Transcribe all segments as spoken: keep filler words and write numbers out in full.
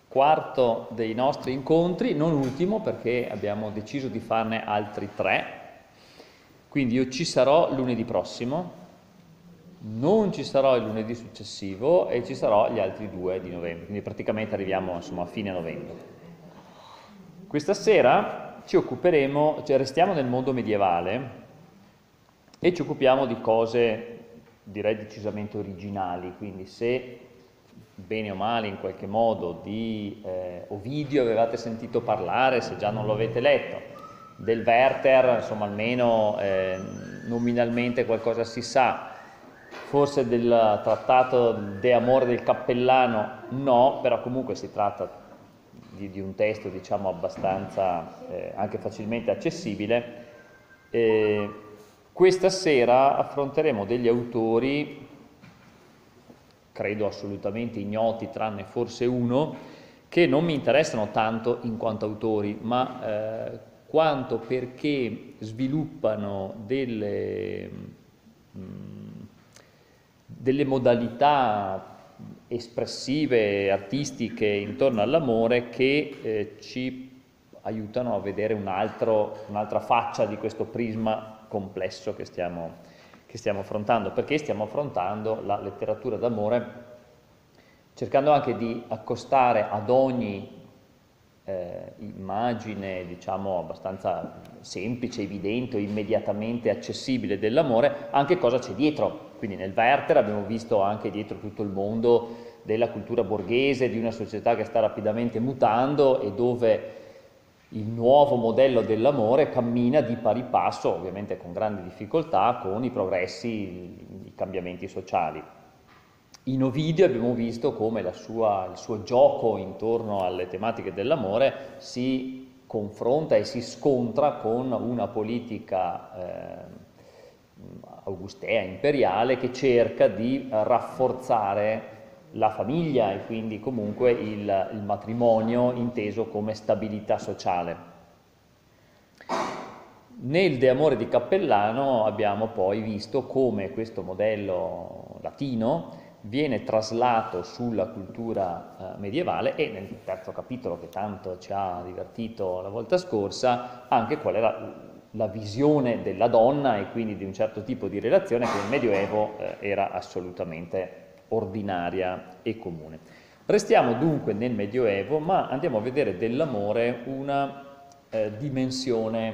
quarto dei nostri incontri, non ultimo perché abbiamo deciso di farne altri tre, quindi io ci sarò lunedì prossimo, non ci sarò il lunedì successivo e ci sarò gli altri due di novembre, quindi praticamente arriviamo insomma a fine novembre. Questa sera ci occuperemo, cioè restiamo nel mondo medievale e ci occupiamo di cose direi decisamente originali, quindi se bene o male in qualche modo di eh, Ovidio avevate sentito parlare, se già non lo avete letto, del Werther, insomma almeno eh, nominalmente qualcosa si sa, forse del trattato De Amore del Cappellano no, però comunque si tratta di, di un testo diciamo abbastanza eh, anche facilmente accessibile. Eh, questa sera affronteremo degli autori credo assolutamente ignoti, tranne forse uno, che non mi interessano tanto in quanto autori, ma eh, quanto perché sviluppano delle, mh, delle modalità espressive, artistiche intorno all'amore che eh, ci aiutano a vedere un altro, un'altra faccia di questo prisma complesso che stiamo che stiamo affrontando, perché stiamo affrontando la letteratura d'amore cercando anche di accostare ad ogni eh, immagine, diciamo, abbastanza semplice, evidente o immediatamente accessibile dell'amore, anche cosa c'è dietro. Quindi nel Werther abbiamo visto anche dietro tutto il mondo della cultura borghese, di una società che sta rapidamente mutando e dove il nuovo modello dell'amore cammina di pari passo, ovviamente con grandi difficoltà, con i progressi, i cambiamenti sociali. In Ovidio abbiamo visto come la sua, il suo gioco intorno alle tematiche dell'amore si confronta e si scontra con una politica eh, augustea, imperiale, che cerca di rafforzare la famiglia e quindi comunque il, il matrimonio inteso come stabilità sociale. Nel De Amore di Cappellano abbiamo poi visto come questo modello latino viene traslato sulla cultura eh, medievale e nel terzo capitolo che tanto ci ha divertito la volta scorsa anche qual era la visione della donna e quindi di un certo tipo di relazione che nel Medioevo eh, era assolutamente ordinaria e comune. Restiamo dunque nel Medioevo, ma andiamo a vedere dell'amore una eh, dimensione,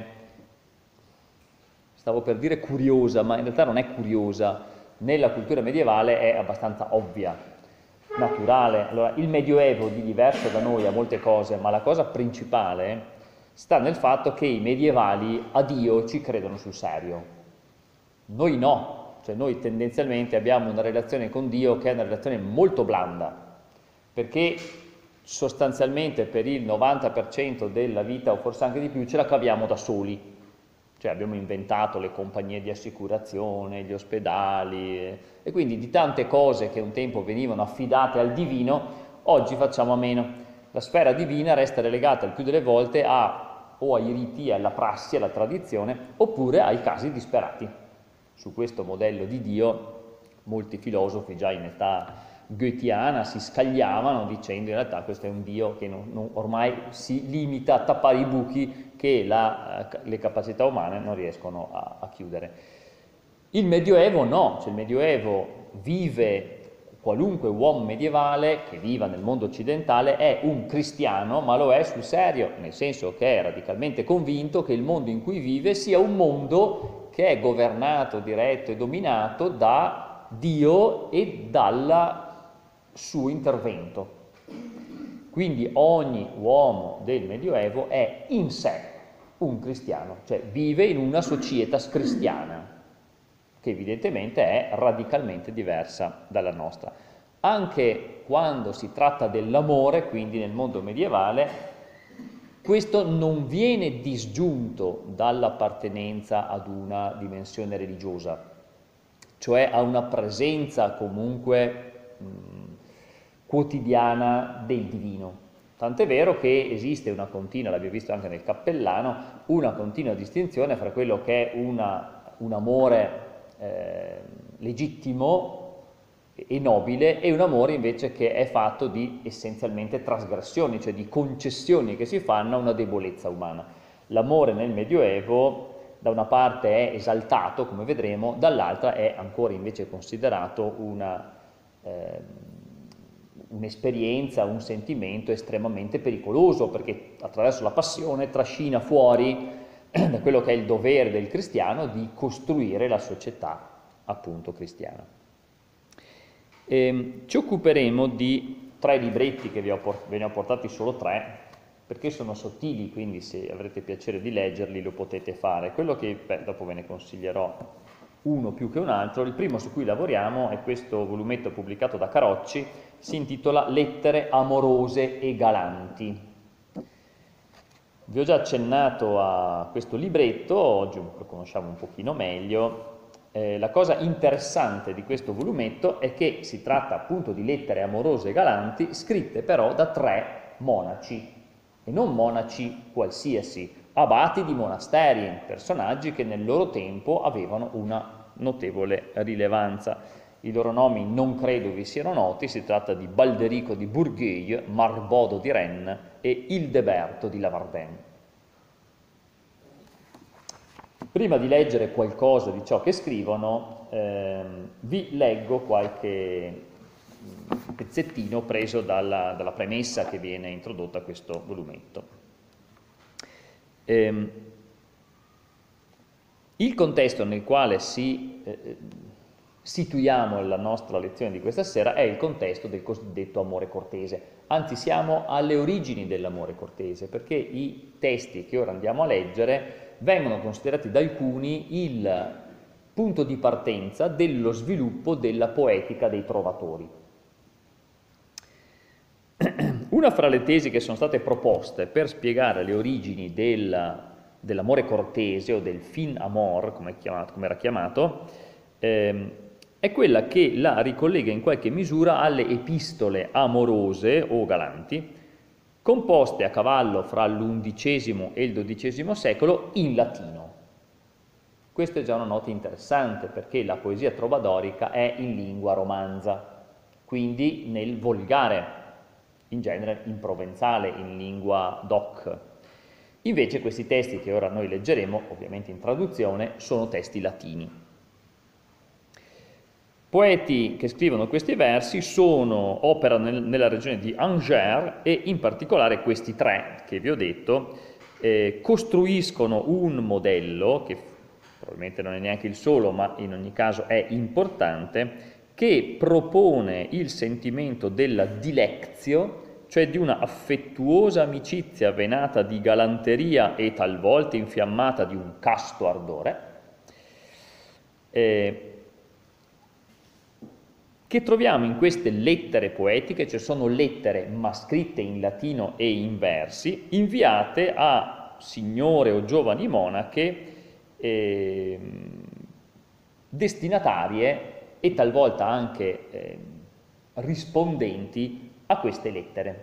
stavo per dire curiosa, ma in realtà non è curiosa, nella cultura medievale è abbastanza ovvia, naturale. Allora, il Medioevo di diverso da noi ha molte cose, ma la cosa principale sta nel fatto che i medievali a Dio ci credono sul serio. Noi no. Cioè noi tendenzialmente abbiamo una relazione con Dio che è una relazione molto blanda, perché sostanzialmente per il novanta per cento della vita, o forse anche di più, ce la caviamo da soli. Cioè abbiamo inventato le compagnie di assicurazione, gli ospedali, eh, e quindi di tante cose che un tempo venivano affidate al divino, oggi facciamo a meno. La sfera divina resta relegata il più delle volte a, o ai riti, alla prassi, alla tradizione, oppure ai casi disperati. Su questo modello di Dio molti filosofi già in età goetheana si scagliavano dicendo in realtà questo è un Dio che non, non, ormai si limita a tappare i buchi che la, le capacità umane non riescono a, a chiudere. Il Medioevo no, cioè il Medioevo vive, qualunque uomo medievale che viva nel mondo occidentale è un cristiano, ma lo è sul serio, nel senso che è radicalmente convinto che il mondo in cui vive sia un mondo che è governato, diretto e dominato da Dio e dal suo intervento. Quindi ogni uomo del Medioevo è in sé un cristiano, cioè vive in una societas cristiana, che evidentemente è radicalmente diversa dalla nostra. Anche quando si tratta dell'amore, quindi nel mondo medievale, questo non viene disgiunto dall'appartenenza ad una dimensione religiosa, cioè a una presenza comunque mh, quotidiana del divino. Tant'è vero che esiste una continua, l'abbiamo visto anche nel Cappellano, una continua distinzione fra quello che è una, un amore eh, legittimo e nobile, e un amore invece che è fatto di essenzialmente trasgressioni, cioè di concessioni che si fanno a una debolezza umana. L'amore nel Medioevo da una parte è esaltato, come vedremo, dall'altra è ancora invece considerato una, eh, un'esperienza, un sentimento estremamente pericoloso, perché attraverso la passione trascina fuori da quello che è il dovere del cristiano di costruire la società appunto cristiana. E ci occuperemo di tre libretti che vi ho, ve ne ho portati solo tre, perché sono sottili, quindi se avrete piacere di leggerli lo potete fare. Quello che, beh, dopo ve ne consiglierò uno più che un altro. Il primo su cui lavoriamo è questo volumetto pubblicato da Carocci, si intitola Lettere amorose e galanti. Vi ho già accennato a questo libretto, oggi lo conosciamo un pochino meglio. Eh, la cosa interessante di questo volumetto è che si tratta appunto di lettere amorose e galanti, scritte però da tre monaci, e non monaci qualsiasi, abati di monasteri, personaggi che nel loro tempo avevano una notevole rilevanza. I loro nomi non credo vi siano noti, si tratta di Balderico di Bourgueil, Marbodo di Rennes e Ildeberto di Lavardin. Prima di leggere qualcosa di ciò che scrivono, ehm, vi leggo qualche pezzettino preso dalla, dalla premessa che viene introdotta a questo volumetto. Ehm, il contesto nel quale si, eh, situiamo la nostra lezione di questa sera è il contesto del cosiddetto amore cortese, anzi siamo alle origini dell'amore cortese, perché i testi che ora andiamo a leggere vengono considerati da alcuni il punto di partenza dello sviluppo della poetica dei trovatori. Una fra le tesi che sono state proposte per spiegare le origini del, dell'amore cortese o del fin amor, come, è chiamato, come era chiamato, ehm, è quella che la ricollega in qualche misura alle epistole amorose o galanti, composte a cavallo fra l'undicesimo e il dodicesimo secolo in latino. Questa è già una nota interessante, perché la poesia trovadorica è in lingua romanza, quindi nel volgare, in genere in provenzale, in lingua doc. Invece questi testi che ora noi leggeremo, ovviamente in traduzione, sono testi latini. Poeti che scrivono questi versi sono, operano nel, nella regione di Angers, e in particolare questi tre che vi ho detto eh, costruiscono un modello, che probabilmente non è neanche il solo, ma in ogni caso è importante, che propone il sentimento della dilectio, cioè di una affettuosa amicizia venata di galanteria e talvolta infiammata di un casto ardore, eh, che troviamo in queste lettere poetiche, cioè sono lettere ma scritte in latino e in versi, inviate a signore o giovani monache eh, destinatarie e talvolta anche eh, rispondenti a queste lettere.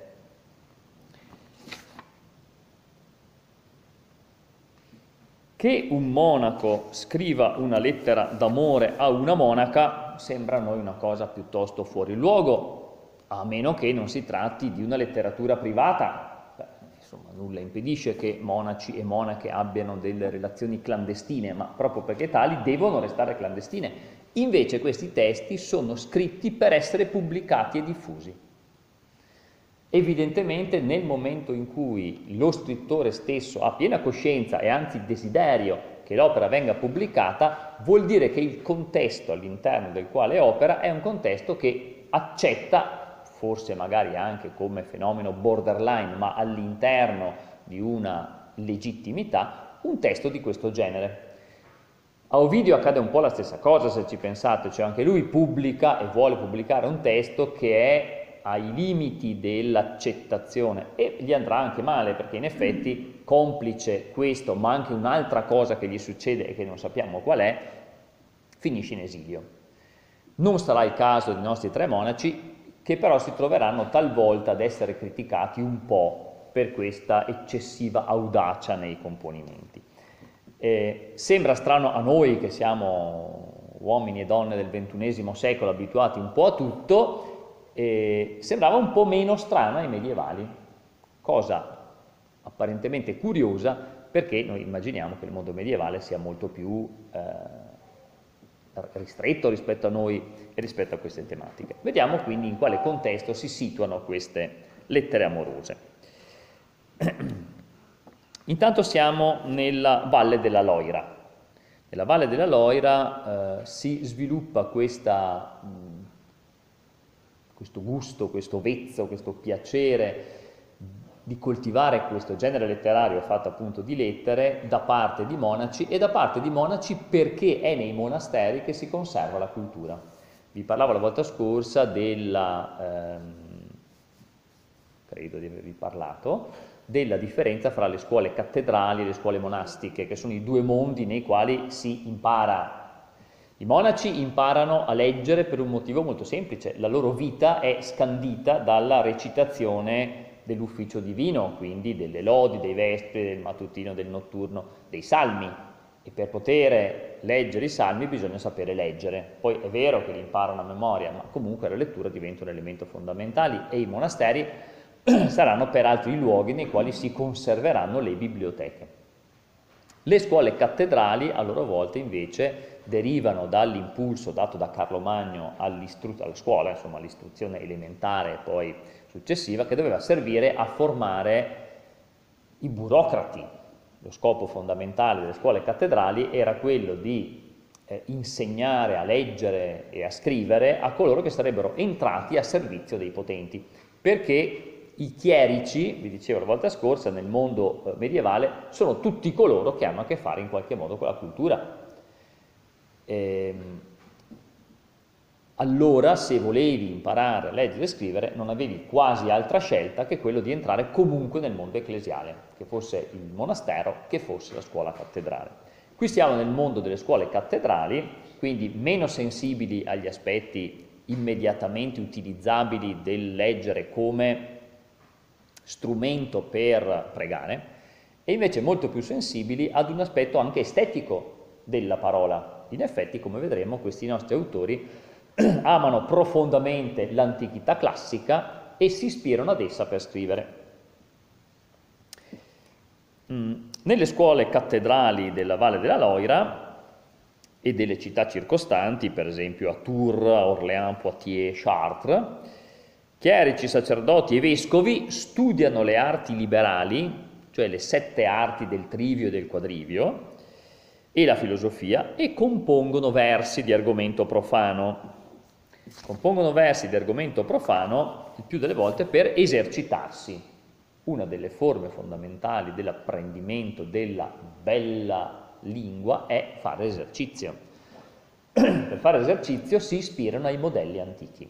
Che un monaco scriva una lettera d'amore a una monaca sembra a noi una cosa piuttosto fuori luogo, a meno che non si tratti di una letteratura privata. Beh, insomma, nulla impedisce che monaci e monache abbiano delle relazioni clandestine, ma proprio perché tali devono restare clandestine. Invece questi testi sono scritti per essere pubblicati e diffusi. Evidentemente nel momento in cui lo scrittore stesso ha piena coscienza e anzi desiderio che l'opera venga pubblicata, vuol dire che il contesto all'interno del quale opera è un contesto che accetta, forse magari anche come fenomeno borderline, ma all'interno di una legittimità, un testo di questo genere. A Ovidio accade un po' la stessa cosa, se ci pensate, cioè anche lui pubblica e vuole pubblicare un testo che è ai limiti dell'accettazione, e gli andrà anche male, perché in effetti complice questo, ma anche un'altra cosa che gli succede e che non sappiamo qual è, finisce in esilio. Non sarà il caso dei nostri tre monaci, che però si troveranno talvolta ad essere criticati un po' per questa eccessiva audacia nei componimenti. Eh, sembra strano a noi che siamo uomini e donne del ventunesimo secolo abituati un po' a tutto, eh, sembrava un po' meno strana ai medievali, cosa apparentemente curiosa perché noi immaginiamo che il mondo medievale sia molto più eh, ristretto rispetto a noi e rispetto a queste tematiche. Vediamo quindi in quale contesto si situano queste lettere amorose. Intanto siamo nella Valle della Loira. Nella Valle della Loira eh, si sviluppa questa, mh, questo gusto, questo vezzo, questo piacere di coltivare questo genere letterario fatto appunto di lettere da parte di monaci, e da parte di monaci perché è nei monasteri che si conserva la cultura. Vi parlavo la volta scorsa della, ehm, credo di avervi parlato, della differenza fra le scuole cattedrali e le scuole monastiche, che sono i due mondi nei quali si impara. I monaci imparano a leggere per un motivo molto semplice: la loro vita è scandita dalla recitazione dell'ufficio divino, quindi delle lodi, dei vespri, del mattutino, del notturno, dei salmi, e per poter leggere i salmi bisogna sapere leggere. Poi è vero che li imparano a memoria, ma comunque la lettura diventa un elemento fondamentale, e i monasteri saranno peraltro i luoghi nei quali si conserveranno le biblioteche. Le scuole cattedrali a loro volta invece derivano dall'impulso dato da Carlo Magno alla scuola, insomma all'istruzione elementare e poi successiva, che doveva servire a formare i burocrati. Lo scopo fondamentale delle scuole cattedrali era quello di eh, insegnare a leggere e a scrivere a coloro che sarebbero entrati a servizio dei potenti, perché i chierici, vi dicevo la volta scorsa, nel mondo eh, medievale sono tutti coloro che hanno a che fare in qualche modo con la cultura. Ehm, allora, se volevi imparare a leggere e scrivere, non avevi quasi altra scelta che quello di entrare comunque nel mondo ecclesiale, che fosse il monastero, che fosse la scuola cattedrale. Qui siamo nel mondo delle scuole cattedrali, quindi meno sensibili agli aspetti immediatamente utilizzabili del leggere come strumento per pregare, e invece molto più sensibili ad un aspetto anche estetico della parola. In effetti, come vedremo, questi nostri autori amano profondamente l'antichità classica e si ispirano ad essa per scrivere. Mm. Nelle scuole cattedrali della Valle della Loira e delle città circostanti, per esempio a Tours, Orléans, Poitiers, Chartres, chierici, sacerdoti e vescovi studiano le arti liberali, cioè le sette arti del trivio e del quadrivio, e la filosofia, e compongono versi di argomento profano. Compongono versi di argomento profano il più delle volte per esercitarsi. Una delle forme fondamentali dell'apprendimento della bella lingua è fare esercizio. Per fare esercizio si ispirano ai modelli antichi.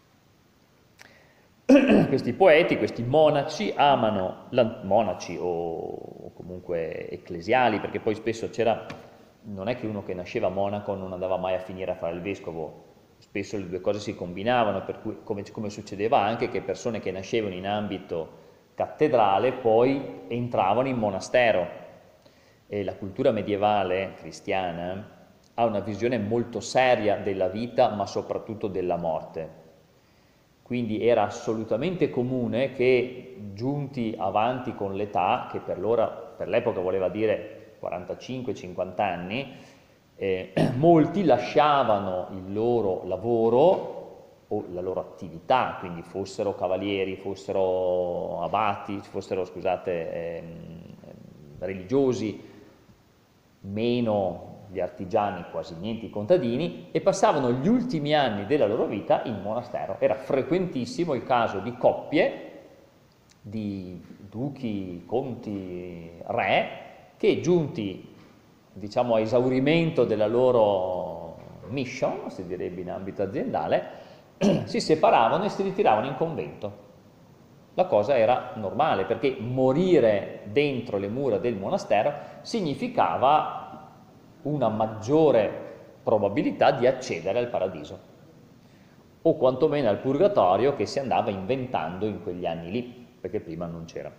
Questi poeti, questi monaci, amano, monaci o comunque ecclesiali, perché poi spesso c'era, non è che uno che nasceva monaco non andava mai a finire a fare il vescovo, spesso le due cose si combinavano, per cui come, come succedeva anche che persone che nascevano in ambito cattedrale poi entravano in monastero. E la cultura medievale cristiana ha una visione molto seria della vita, ma soprattutto della morte. Quindi era assolutamente comune che, giunti avanti con l'età, che per l'epoca voleva dire quarantacinque cinquanta anni, eh, molti lasciavano il loro lavoro o la loro attività, quindi fossero cavalieri, fossero abati, fossero, scusate, ehm, religiosi, meno gli artigiani, quasi niente i contadini, e passavano gli ultimi anni della loro vita in monastero. Era frequentissimo il caso di coppie, di duchi, conti, re, che giunti, diciamo, a esaurimento della loro mission, si direbbe in ambito aziendale, si separavano e si ritiravano in convento. La cosa era normale, perché morire dentro le mura del monastero significava una maggiore probabilità di accedere al paradiso, o quantomeno al purgatorio che si andava inventando in quegli anni lì, perché prima non c'era.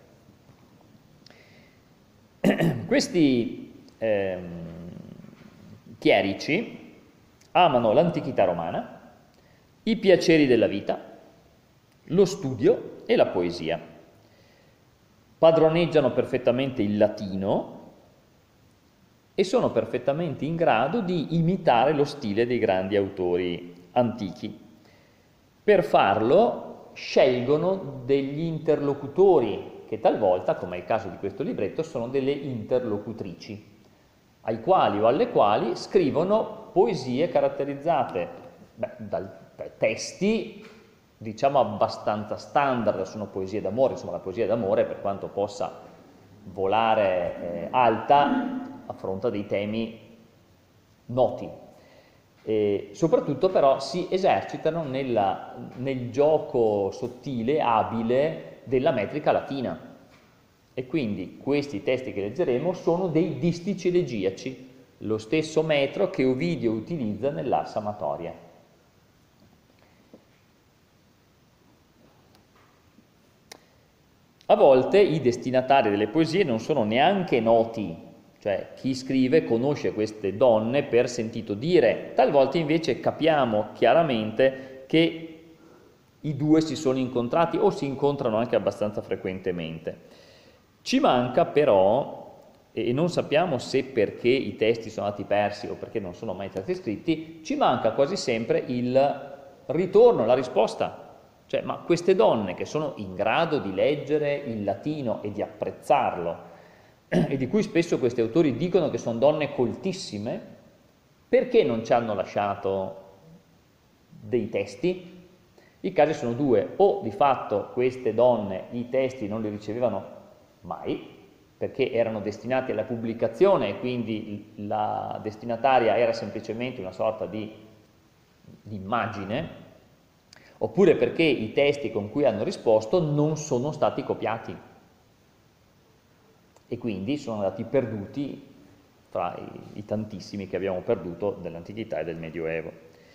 Questi ehm, chierici amano l'antichità romana, i piaceri della vita, lo studio e la poesia. Padroneggiano perfettamente il latino e sono perfettamente in grado di imitare lo stile dei grandi autori antichi. Per farlo scelgono degli interlocutori che talvolta, come è il caso di questo libretto, sono delle interlocutrici, ai quali o alle quali scrivono poesie caratterizzate beh, da testi, diciamo, abbastanza standard. Sono poesie d'amore, insomma la poesia d'amore, per quanto possa volare eh, alta, affronta dei temi noti. E soprattutto però si esercitano nella, nel gioco sottile, abile, della metrica latina. E quindi questi testi che leggeremo sono dei distici elegiaci, lo stesso metro che Ovidio utilizza nell'Ars Amatoria. A volte i destinatari delle poesie non sono neanche noti, cioè chi scrive conosce queste donne per sentito dire, talvolta invece capiamo chiaramente che i due si sono incontrati o si incontrano anche abbastanza frequentemente. Ci manca però, e non sappiamo se perché i testi sono andati persi o perché non sono mai stati scritti, ci manca quasi sempre il ritorno, la risposta. Cioè, ma queste donne che sono in grado di leggere il latino e di apprezzarlo, e di cui spesso questi autori dicono che sono donne coltissime, perché non ci hanno lasciato dei testi? I casi sono due: o di fatto queste donne i testi non li ricevevano mai, perché erano destinati alla pubblicazione e quindi la destinataria era semplicemente una sorta di, di immagine, oppure perché i testi con cui hanno risposto non sono stati copiati e quindi sono andati perduti tra i, i tantissimi che abbiamo perduto dell'antichità e del Medioevo.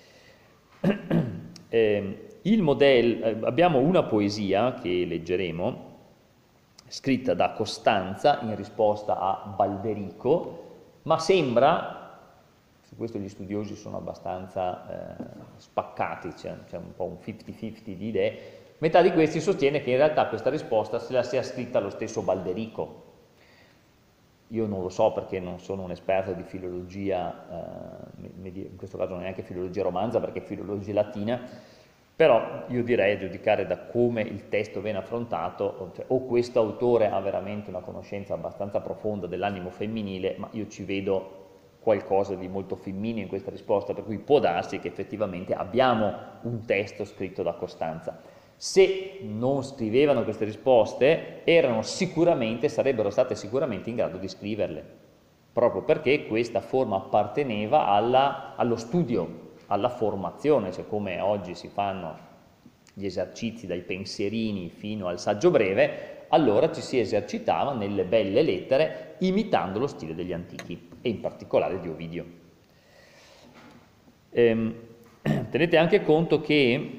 eh, il modello, eh, abbiamo una poesia che leggeremo, scritta da Costanza in risposta a Balderico, ma sembra, su questo gli studiosi sono abbastanza eh, spaccati, c'è, c'è un po' un cinquanta cinquanta di idee, metà di questi sostiene che in realtà questa risposta se la sia scritta lo stesso Balderico. Io non lo so perché non sono un esperto di filologia, eh, in questo caso non neanche filologia romanza perché è filologia latina, però io direi, a giudicare da come il testo viene affrontato, cioè, o questo autore ha veramente una conoscenza abbastanza profonda dell'animo femminile, ma io ci vedo qualcosa di molto femminile in questa risposta, per cui può darsi che effettivamente abbiamo un testo scritto da Costanza. Se non scrivevano queste risposte, erano sicuramente, sarebbero state sicuramente in grado di scriverle, proprio perché questa forma apparteneva alla, allo studio, alla formazione, cioè come oggi si fanno gli esercizi dai pensierini fino al saggio breve, allora ci si esercitava nelle belle lettere imitando lo stile degli antichi, e in particolare di Ovidio. Ehm, tenete anche conto che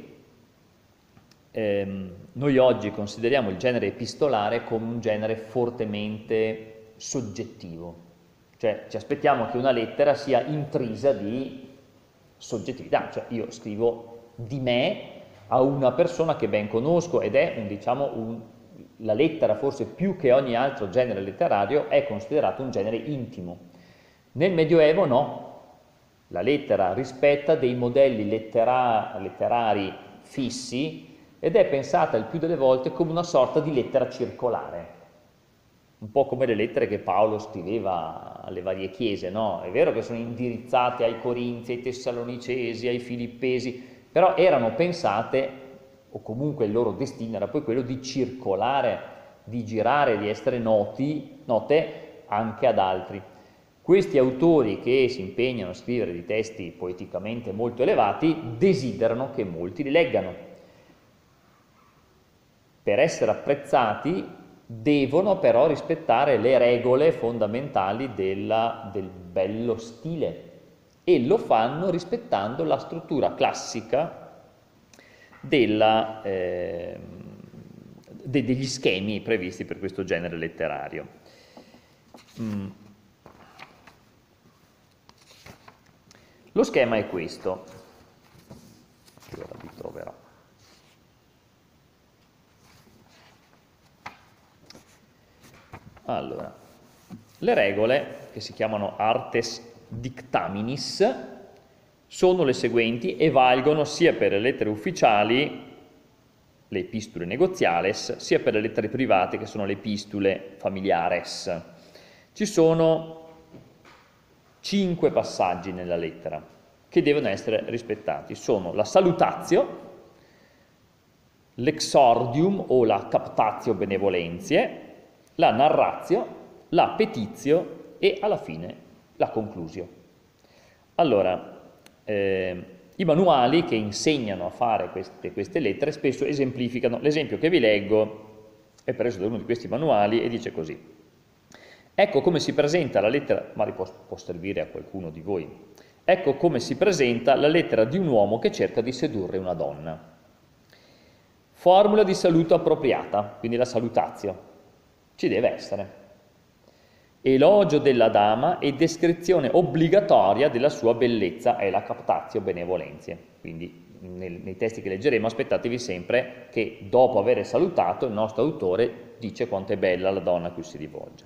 ehm, noi oggi consideriamo il genere epistolare come un genere fortemente soggettivo, cioè ci aspettiamo che una lettera sia intrisa di soggettività, cioè io scrivo di me a una persona che ben conosco ed è, un, diciamo, un, la lettera forse più che ogni altro genere letterario è considerato un genere intimo. Nel Medioevo no, la lettera rispetta dei modelli lettera, letterari fissi ed è pensata il più delle volte come una sorta di lettera circolare, un po' come le lettere che Paolo scriveva alle varie chiese, no? È vero che sono indirizzate ai Corinzi, ai Tessalonicesi, ai Filippesi, però erano pensate, o comunque il loro destino era poi quello di circolare, di girare, di essere noti, note anche ad altri. Questi autori che si impegnano a scrivere di testi poeticamente molto elevati desiderano che molti li leggano. Per essere apprezzati devono però rispettare le regole fondamentali della, del bello stile e lo fanno rispettando la struttura classica della, eh, de, degli schemi previsti per questo genere letterario. Mm. Lo schema è questo. Ora vi troverò. Allora, le regole, che si chiamano artes dictaminis, sono le seguenti e valgono sia per le lettere ufficiali, le epistule negoziales, sia per le lettere private, che sono le epistule familiares. Ci sono cinque passaggi nella lettera che devono essere rispettati. Sono la salutatio, l'exordium o la captatio benevolentiae, la narratio, la petitio e alla fine la conclusio. Allora, eh, i manuali che insegnano a fare queste, queste lettere spesso esemplificano. L'esempio che vi leggo è preso da uno di questi manuali e dice così: ecco come si presenta la lettera, magari può, può servire a qualcuno di voi, ecco come si presenta la lettera di un uomo che cerca di sedurre una donna. Formula di saluto appropriata, quindi la salutatio, ci deve essere. Elogio della dama e descrizione obbligatoria della sua bellezza è la captatio benevolentiae. Quindi nel, nei testi che leggeremo aspettatevi sempre che dopo aver salutato il nostro autore dice quanto è bella la donna a cui si rivolge.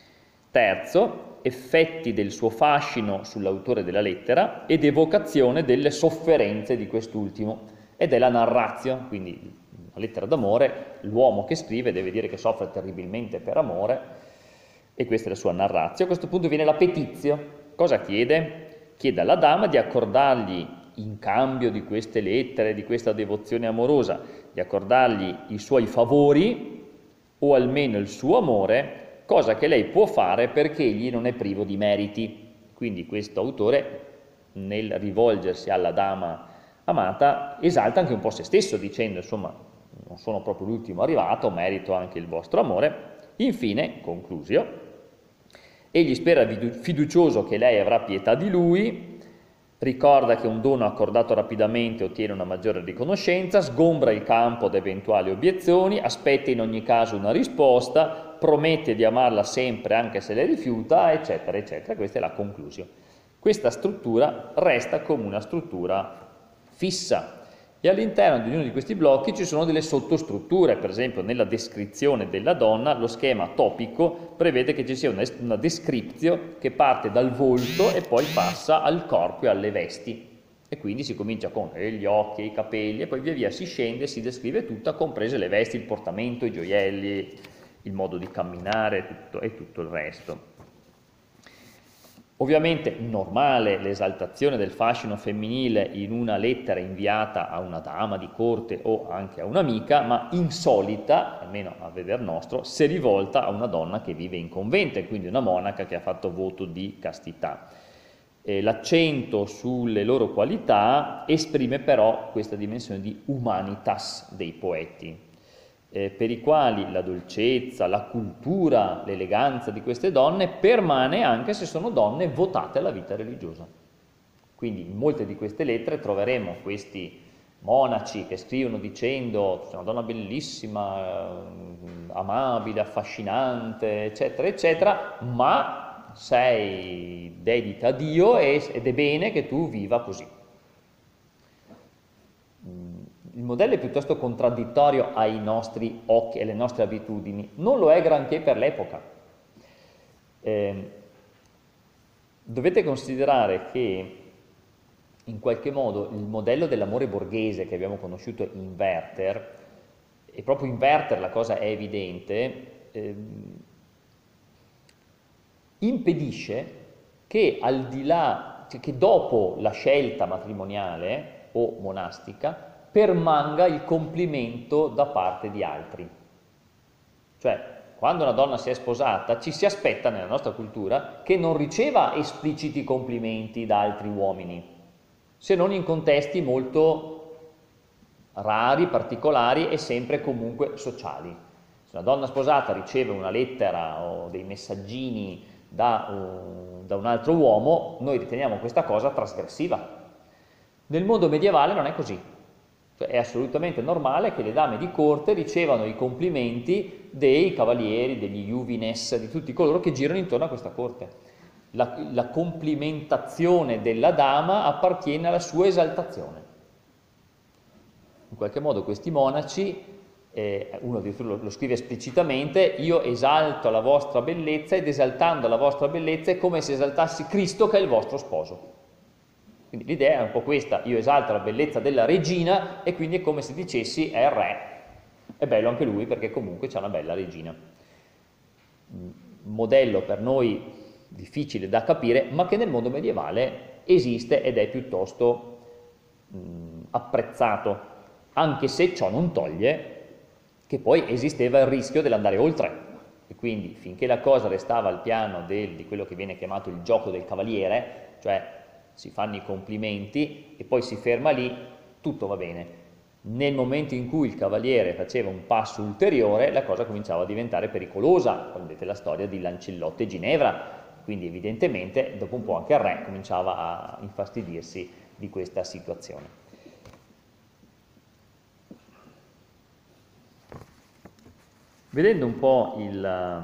Terzo, effetti del suo fascino sull'autore della lettera ed evocazione delle sofferenze di quest'ultimo, ed è la narratio, quindi una lettera d'amore, l'uomo che scrive deve dire che soffre terribilmente per amore, e questa è la sua narratio. A questo punto viene la petitio. Cosa chiede? Chiede alla dama di accordargli, in cambio di queste lettere, di questa devozione amorosa, di accordargli i suoi favori, o almeno il suo amore, cosa che lei può fare perché egli non è privo di meriti. Quindi questo autore, nel rivolgersi alla dama amata, esalta anche un po' se stesso, dicendo, insomma, non sono proprio l'ultimo arrivato, merito anche il vostro amore. Infine, conclusio, egli spera fiducioso che lei avrà pietà di lui, ricorda che un dono accordato rapidamente ottiene una maggiore riconoscenza, sgombra il campo da eventuali obiezioni, aspetta in ogni caso una risposta, promette di amarla sempre anche se le rifiuta, eccetera, eccetera. Questa è la conclusione. Questa struttura resta come una struttura fissa. E all'interno di ognuno di questi blocchi ci sono delle sottostrutture. Per esempio nella descrizione della donna lo schema topico prevede che ci sia una, una descriptio che parte dal volto e poi passa al corpo e alle vesti, e quindi si comincia con gli occhi e i capelli e poi via via si scende e si descrive tutta, comprese le vesti, il portamento, i gioielli, il modo di camminare tutto, e tutto il resto. Ovviamente normale l'esaltazione del fascino femminile in una lettera inviata a una dama di corte o anche a un'amica, ma insolita, almeno a veder nostro, se rivolta a una donna che vive in convento, e quindi una monaca che ha fatto voto di castità. Eh, l'accento sulle loro qualità esprime però questa dimensione di humanitas dei poeti, Eh, per i quali la dolcezza, la cultura, l'eleganza di queste donne permane anche se sono donne votate alla vita religiosa. Quindi in molte di queste lettere troveremo questi monaci che scrivono dicendo sei una donna bellissima, amabile, affascinante, eccetera, eccetera, ma sei dedita a Dio ed è bene che tu viva così. Il modello è piuttosto contraddittorio ai nostri occhi e alle nostre abitudini, non lo è granché per l'epoca. Eh, dovete considerare che in qualche modo il modello dell'amore borghese che abbiamo conosciuto in Werther, e proprio in Werther la cosa è evidente, eh, impedisce che al di là, cioè che dopo la scelta matrimoniale o monastica permanga il complimento da parte di altri. Cioè, quando una donna si è sposata, ci si aspetta nella nostra cultura che non riceva espliciti complimenti da altri uomini, se non in contesti molto rari, particolari e sempre comunque sociali. Se una donna sposata riceve una lettera o dei messaggini da, uh, da un altro uomo, noi riteniamo questa cosa trasgressiva. Nel mondo medievale non è così. Cioè, è assolutamente normale che le dame di corte ricevano i complimenti dei cavalieri, degli juvines, di tutti coloro che girano intorno a questa corte. la, la complimentazione della dama appartiene alla sua esaltazione. In qualche modo questi monaci, eh, uno addirittura lo, lo scrive esplicitamente, io esalto la vostra bellezza ed esaltando la vostra bellezza è come se esaltassi Cristo che è il vostro sposo. Quindi l'idea è un po' questa, io esalto la bellezza della regina e quindi è come se dicessi è il re, è bello anche lui perché comunque c'è una bella regina. Modello per noi difficile da capire, ma che nel mondo medievale esiste ed è piuttosto mh, apprezzato, anche se ciò non toglie che poi esisteva il rischio dell'andare oltre, e quindi finché la cosa restava al piano del, di quello che viene chiamato il gioco del cavaliere, cioè si fanno i complimenti e poi si ferma lì, tutto va bene. Nel momento in cui il cavaliere faceva un passo ulteriore, la cosa cominciava a diventare pericolosa. Vedete la storia di Lancelotto e Ginevra, quindi evidentemente dopo un po' anche il re cominciava a infastidirsi di questa situazione. Vedendo un po' il,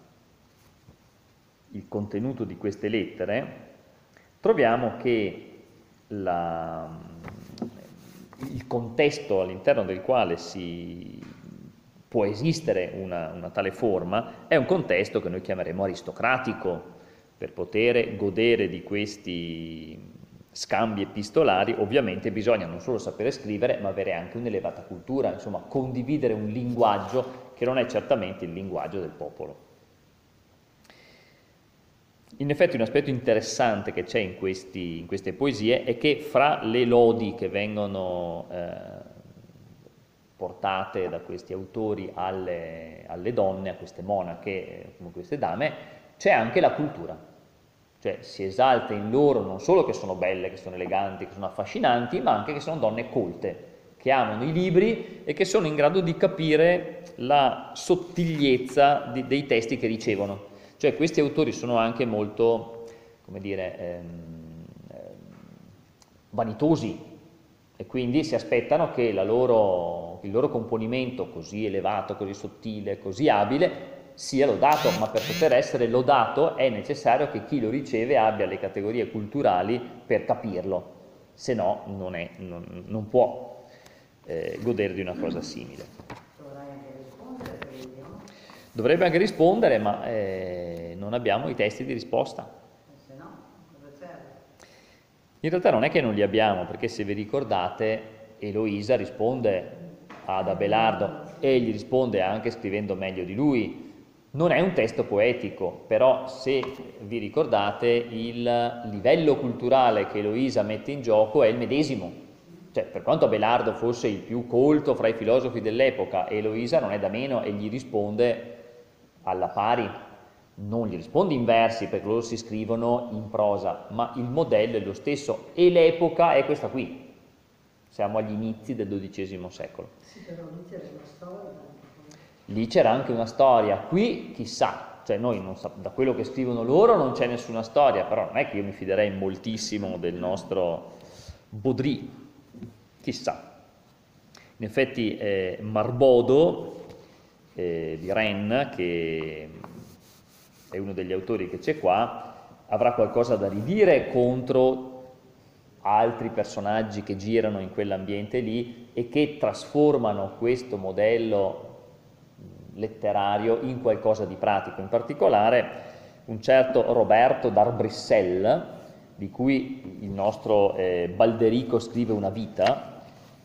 il contenuto di queste lettere, troviamo che la, il contesto all'interno del quale si può esistere una, una tale forma è un contesto che noi chiameremo aristocratico. Per poter godere di questi scambi epistolari ovviamente bisogna non solo sapere scrivere ma avere anche un'elevata cultura, insomma condividere un linguaggio che non è certamente il linguaggio del popolo. In effetti un aspetto interessante che c'è in, in queste poesie è che fra le lodi che vengono eh, portate da questi autori alle, alle donne, a queste monache, come queste dame, c'è anche la cultura. Cioè si esalta in loro non solo che sono belle, che sono eleganti, che sono affascinanti, ma anche che sono donne colte, che amano i libri e che sono in grado di capire la sottigliezza di, dei testi che ricevono. Cioè questi autori sono anche molto, come dire, ehm, ehm, vanitosi e quindi si aspettano che la loro, il loro componimento così elevato, così sottile, così abile sia lodato, ma per poter essere lodato è necessario che chi lo riceve abbia le categorie culturali per capirlo, se no non, è, non, non può eh, godere di una cosa simile. Dovrai anche rispondere, credo. Dovrebbe anche rispondere, ma eh, non abbiamo i testi di risposta. Se no, cosa serve? In realtà non è che non li abbiamo, perché se vi ricordate Eloisa risponde ad Abelardo e gli risponde anche scrivendo meglio di lui. Non è un testo poetico, però se vi ricordate il livello culturale che Eloisa mette in gioco è il medesimo. Cioè, per quanto Abelardo fosse il più colto fra i filosofi dell'epoca, Eloisa non è da meno e gli risponde alla pari. Non gli risponde in versi perché loro si scrivono in prosa, ma il modello è lo stesso e l'epoca è questa qui. Siamo agli inizi del dodicesimo secolo. Sì, però lì c'era una storia. Lì c'era anche una storia, qui chissà, cioè noi non sa- da quello che scrivono loro non c'è nessuna storia, però non è che io mi fiderei moltissimo del nostro Baudry, chissà. In effetti eh, Marbodo eh, di Rennes, che è uno degli autori che c'è qua, avrà qualcosa da ridire contro altri personaggi che girano in quell'ambiente lì e che trasformano questo modello letterario in qualcosa di pratico. In particolare un certo Roberto d'Arbrissel, di cui il nostro eh, Balderico scrive una vita,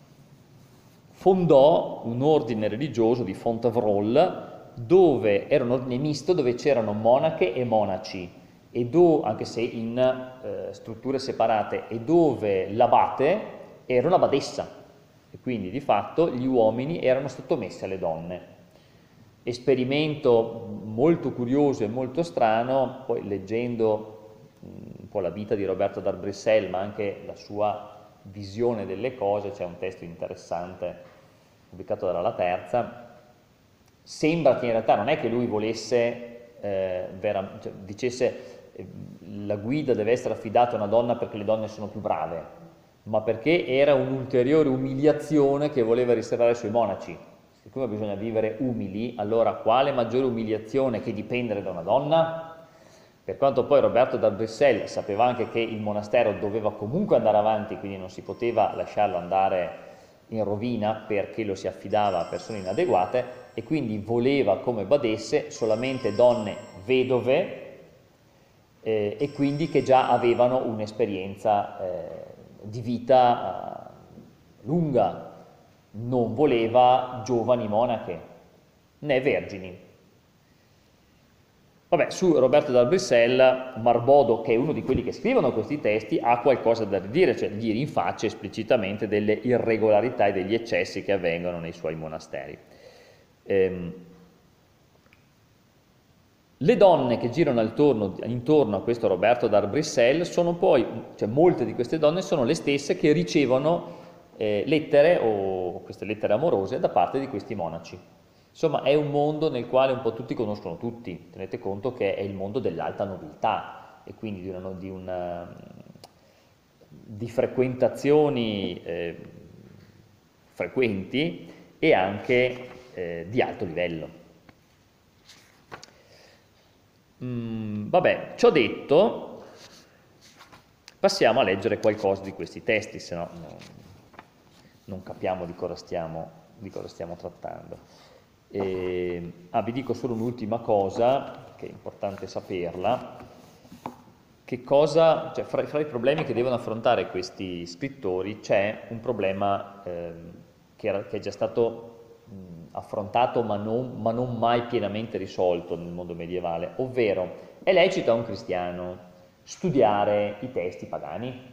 fondò un ordine religioso di Fontevraud dove era un ordine misto, dove c'erano monache e monaci, e do, anche se in eh, strutture separate, e dove l'abate era una badessa, e quindi di fatto gli uomini erano sottomessi alle donne. Esperimento molto curioso e molto strano, poi leggendo un po' la vita di Roberto d'Arbrissel, ma anche la sua visione delle cose, c'è un testo interessante pubblicato dalla La Terza, sembra che in realtà non è che lui volesse, eh, vera, cioè, dicesse eh, la guida deve essere affidata a una donna perché le donne sono più brave, ma perché era un'ulteriore umiliazione che voleva riservare sui monaci. Siccome bisogna vivere umili, allora quale maggiore umiliazione che dipendere da una donna? Per quanto poi Roberto da Bruxelles sapeva anche che il monastero doveva comunque andare avanti, quindi non si poteva lasciarlo andare in rovina perché lo si affidava a persone inadeguate, e quindi voleva come badesse solamente donne vedove eh, e quindi che già avevano un'esperienza eh, di vita eh, lunga. Non voleva giovani monache, né vergini. Vabbè, su Roberto da Bruxelles, Marbodo, che è uno di quelli che scrivono questi testi, ha qualcosa da dire, cioè gli rinfaccia esplicitamente delle irregolarità e degli eccessi che avvengono nei suoi monasteri. Ehm, le donne che girano attorno, intorno a questo Roberto da Bruxelles sono poi, cioè molte di queste donne sono le stesse che ricevono eh, lettere o queste lettere amorose da parte di questi monaci. Insomma, è un mondo nel quale un po' tutti conoscono tutti. Tenete conto che è il mondo dell'alta nobiltà e quindi di, una, di, una, di frequentazioni eh, frequenti e anche eh, di alto livello. Mm, vabbè, ciò detto, passiamo a leggere qualcosa di questi testi, se no no, non capiamo di cosa stiamo, di cosa stiamo trattando. E, ah, vi dico solo un'ultima cosa, che è importante saperla, che cosa, cioè fra, fra i problemi che devono affrontare questi scrittori c'è un problema eh, che, era, che è già stato mh, affrontato ma non, ma non mai pienamente risolto nel mondo medievale, ovvero è lecito a un cristiano studiare i testi pagani?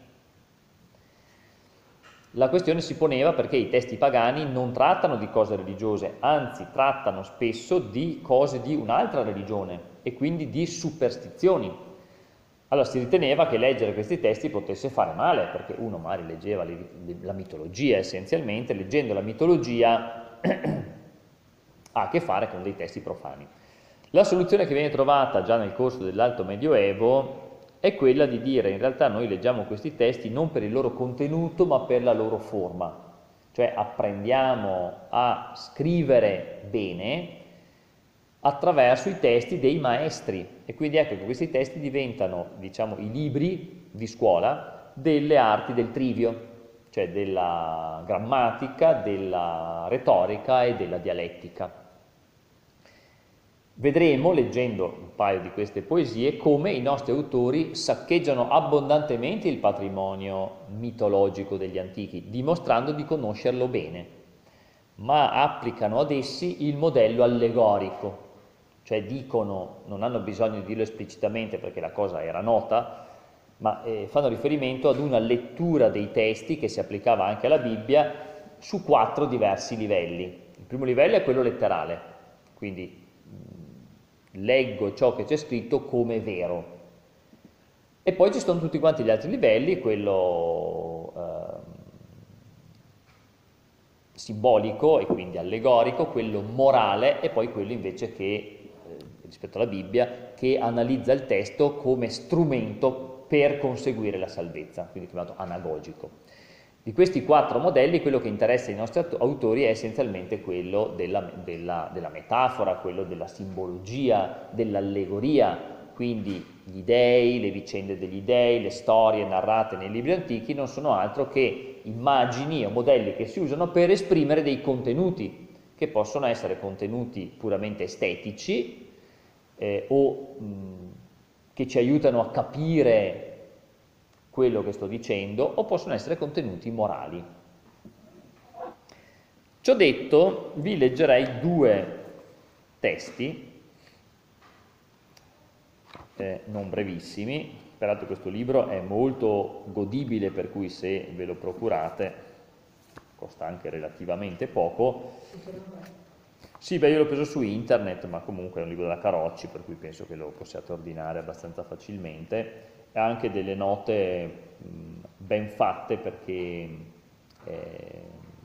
La questione si poneva perché i testi pagani non trattano di cose religiose, anzi trattano spesso di cose di un'altra religione e quindi di superstizioni. Allora si riteneva che leggere questi testi potesse fare male, perché uno magari leggeva le, le, la mitologia essenzialmente, leggendo la mitologia ha a che fare con dei testi profani. La soluzione che viene trovata già nel corso dell'Alto Medioevo è quella di dire in realtà noi leggiamo questi testi non per il loro contenuto ma per la loro forma, cioè apprendiamo a scrivere bene attraverso i testi dei maestri e quindi ecco che questi testi diventano, diciamo, i libri di scuola delle arti del trivio, cioè della grammatica, della retorica e della dialettica. Vedremo, leggendo un paio di queste poesie, come i nostri autori saccheggiano abbondantemente il patrimonio mitologico degli antichi, dimostrando di conoscerlo bene, ma applicano ad essi il modello allegorico, cioè dicono, non hanno bisogno di dirlo esplicitamente perché la cosa era nota, ma eh, fanno riferimento ad una lettura dei testi che si applicava anche alla Bibbia su quattro diversi livelli. Il primo livello è quello letterale, quindi leggo ciò che c'è scritto come vero. E poi ci sono tutti quanti gli altri livelli, quello eh, simbolico e quindi allegorico, quello morale e poi quello invece che, eh, rispetto alla Bibbia, che analizza il testo come strumento per conseguire la salvezza, quindi chiamato anagogico. Di questi quattro modelli quello che interessa i nostri autori è essenzialmente quello della, della, della metafora, quello della simbologia, dell'allegoria, quindi gli dei, le vicende degli dei, le storie narrate nei libri antichi non sono altro che immagini o modelli che si usano per esprimere dei contenuti, che possono essere contenuti puramente estetici eh, o mh, che ci aiutano a capire quello che sto dicendo, o possono essere contenuti morali. Ciò detto, vi leggerei due testi, eh, non brevissimi, peraltro questo libro è molto godibile, per cui se ve lo procurate, costa anche relativamente poco. Sì, beh, io l'ho preso su internet, ma comunque è un libro della Carocci, per cui penso che lo possiate ordinare abbastanza facilmente. Ha anche delle note mh, ben fatte perché eh,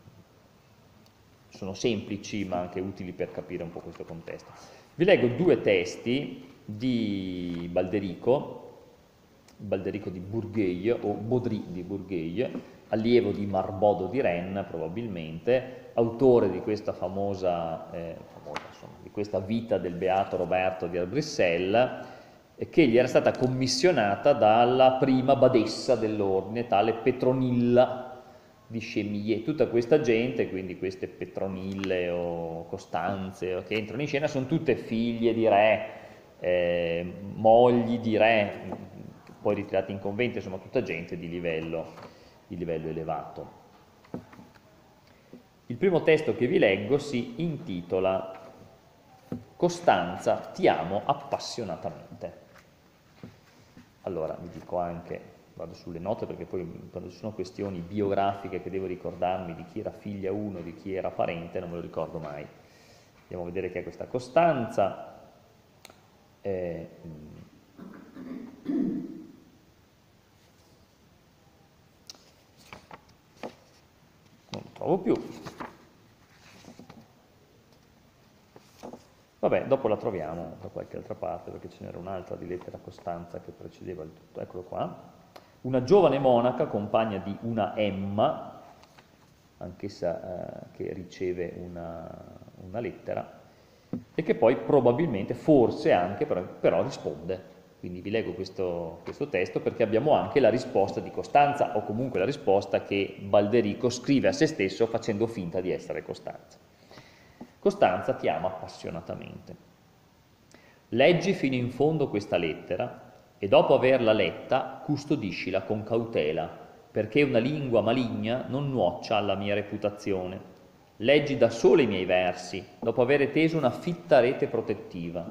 sono semplici ma anche utili per capire un po' questo contesto. Vi leggo due testi di Balderico, Balderico di Bourgueil o Baudry di Bourgueil, allievo di Marbodo di Rennes probabilmente, autore di questa famosa, eh, famosa insomma, di questa vita del beato Roberto di Bruxelles, che gli era stata commissionata dalla prima badessa dell'ordine, tale Petronilla di Chemillé. Tutta questa gente, quindi queste Petronille o Costanze che entrano in scena, sono tutte figlie di re, eh, mogli di re, poi ritirati in convento, insomma tutta gente di livello, di livello elevato. Il primo testo che vi leggo si intitola Costanza, ti amo appassionatamente. Allora, vi dico anche, vado sulle note perché poi quando ci sono questioni biografiche che devo ricordarmi di chi era figlia uno, di chi era parente, non me lo ricordo mai. Andiamo a vedere che è questa Costanza. Eh, non lo trovo più. Vabbè, dopo la troviamo da qualche altra parte, perché ce n'era un'altra di lettera Costanza che precedeva il tutto. Eccolo qua. Una giovane monaca, compagna di una Emma, anch'essa eh, che riceve una, una lettera, e che poi probabilmente, forse anche, però, però risponde. Quindi vi leggo questo, questo testo perché abbiamo anche la risposta di Costanza, o comunque la risposta che Balderico scrive a se stesso facendo finta di essere Costanza. Costanza ti ama appassionatamente. Leggi fino in fondo questa lettera e dopo averla letta custodiscila con cautela, perché una lingua maligna non nuoccia alla mia reputazione. Leggi da solo i miei versi, dopo aver teso una fitta rete protettiva.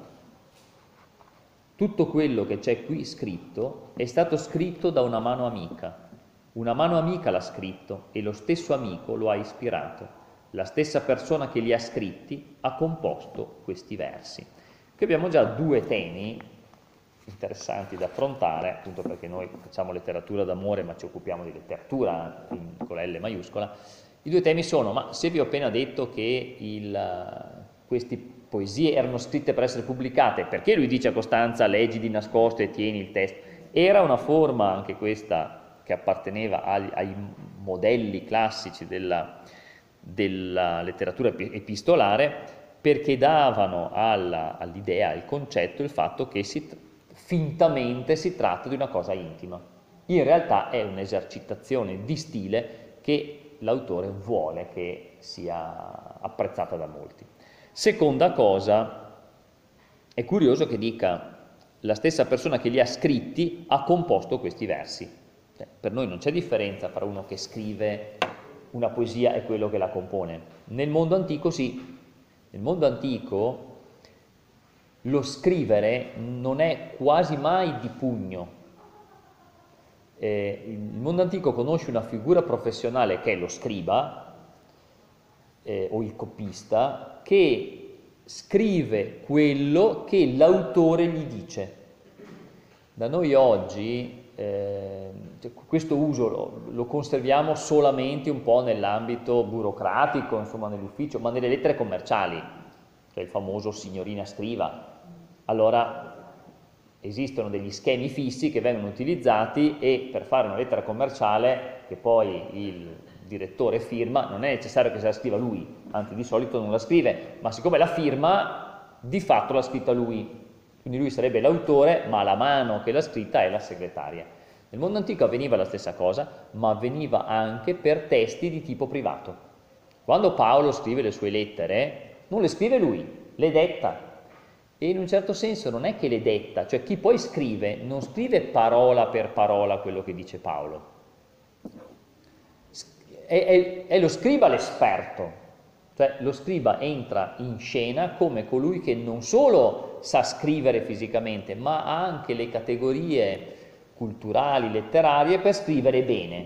Tutto quello che c'è qui scritto è stato scritto da una mano amica. Una mano amica l'ha scritto e lo stesso amico lo ha ispirato. La stessa persona che li ha scritti ha composto questi versi. Qui abbiamo già due temi interessanti da affrontare, appunto perché noi facciamo letteratura d'amore ma ci occupiamo di letteratura con la L maiuscola. I due temi sono, ma se vi ho appena detto che il, queste poesie erano scritte per essere pubblicate, perché lui dice a Costanza leggi di nascosto e tieni il testo? Era una forma anche questa che apparteneva ai, ai modelli classici della della letteratura epistolare, perché davano all'idea, al concetto, il fatto che si, fintamente si tratta di una cosa intima. In realtà è un'esercitazione di stile che l'autore vuole che sia apprezzata da molti. Seconda cosa, è curioso che dica la stessa persona che li ha scritti ha composto questi versi. Cioè, per noi non c'è differenza tra uno che scrive una poesia e quello che la compone. Nel mondo antico sì. Nel mondo antico lo scrivere non è quasi mai di pugno. Eh, il mondo antico conosce una figura professionale che è lo scriba eh, o il copista, che scrive quello che l'autore gli dice. Da noi oggi Eh, questo uso lo, lo conserviamo solamente un po' nell'ambito burocratico, insomma nell'ufficio, ma nelle lettere commerciali, cioè il famoso signorina scriva. Allora esistono degli schemi fissi che vengono utilizzati e per fare una lettera commerciale che poi il direttore firma non è necessario che se la scriva lui, anzi di solito non la scrive, ma siccome la firma di fatto l'ha scritta lui. Quindi lui sarebbe l'autore, ma la mano che l'ha scritta è la segretaria. Nel mondo antico avveniva la stessa cosa, ma avveniva anche per testi di tipo privato. Quando Paolo scrive le sue lettere, non le scrive lui, le detta. E in un certo senso non è che le detta, cioè chi poi scrive non scrive parola per parola quello che dice Paolo. È, è, è lo scriba l'esperto. Cioè lo scriba entra in scena come colui che non solo sa scrivere fisicamente, ma ha anche le categorie culturali, letterarie per scrivere bene.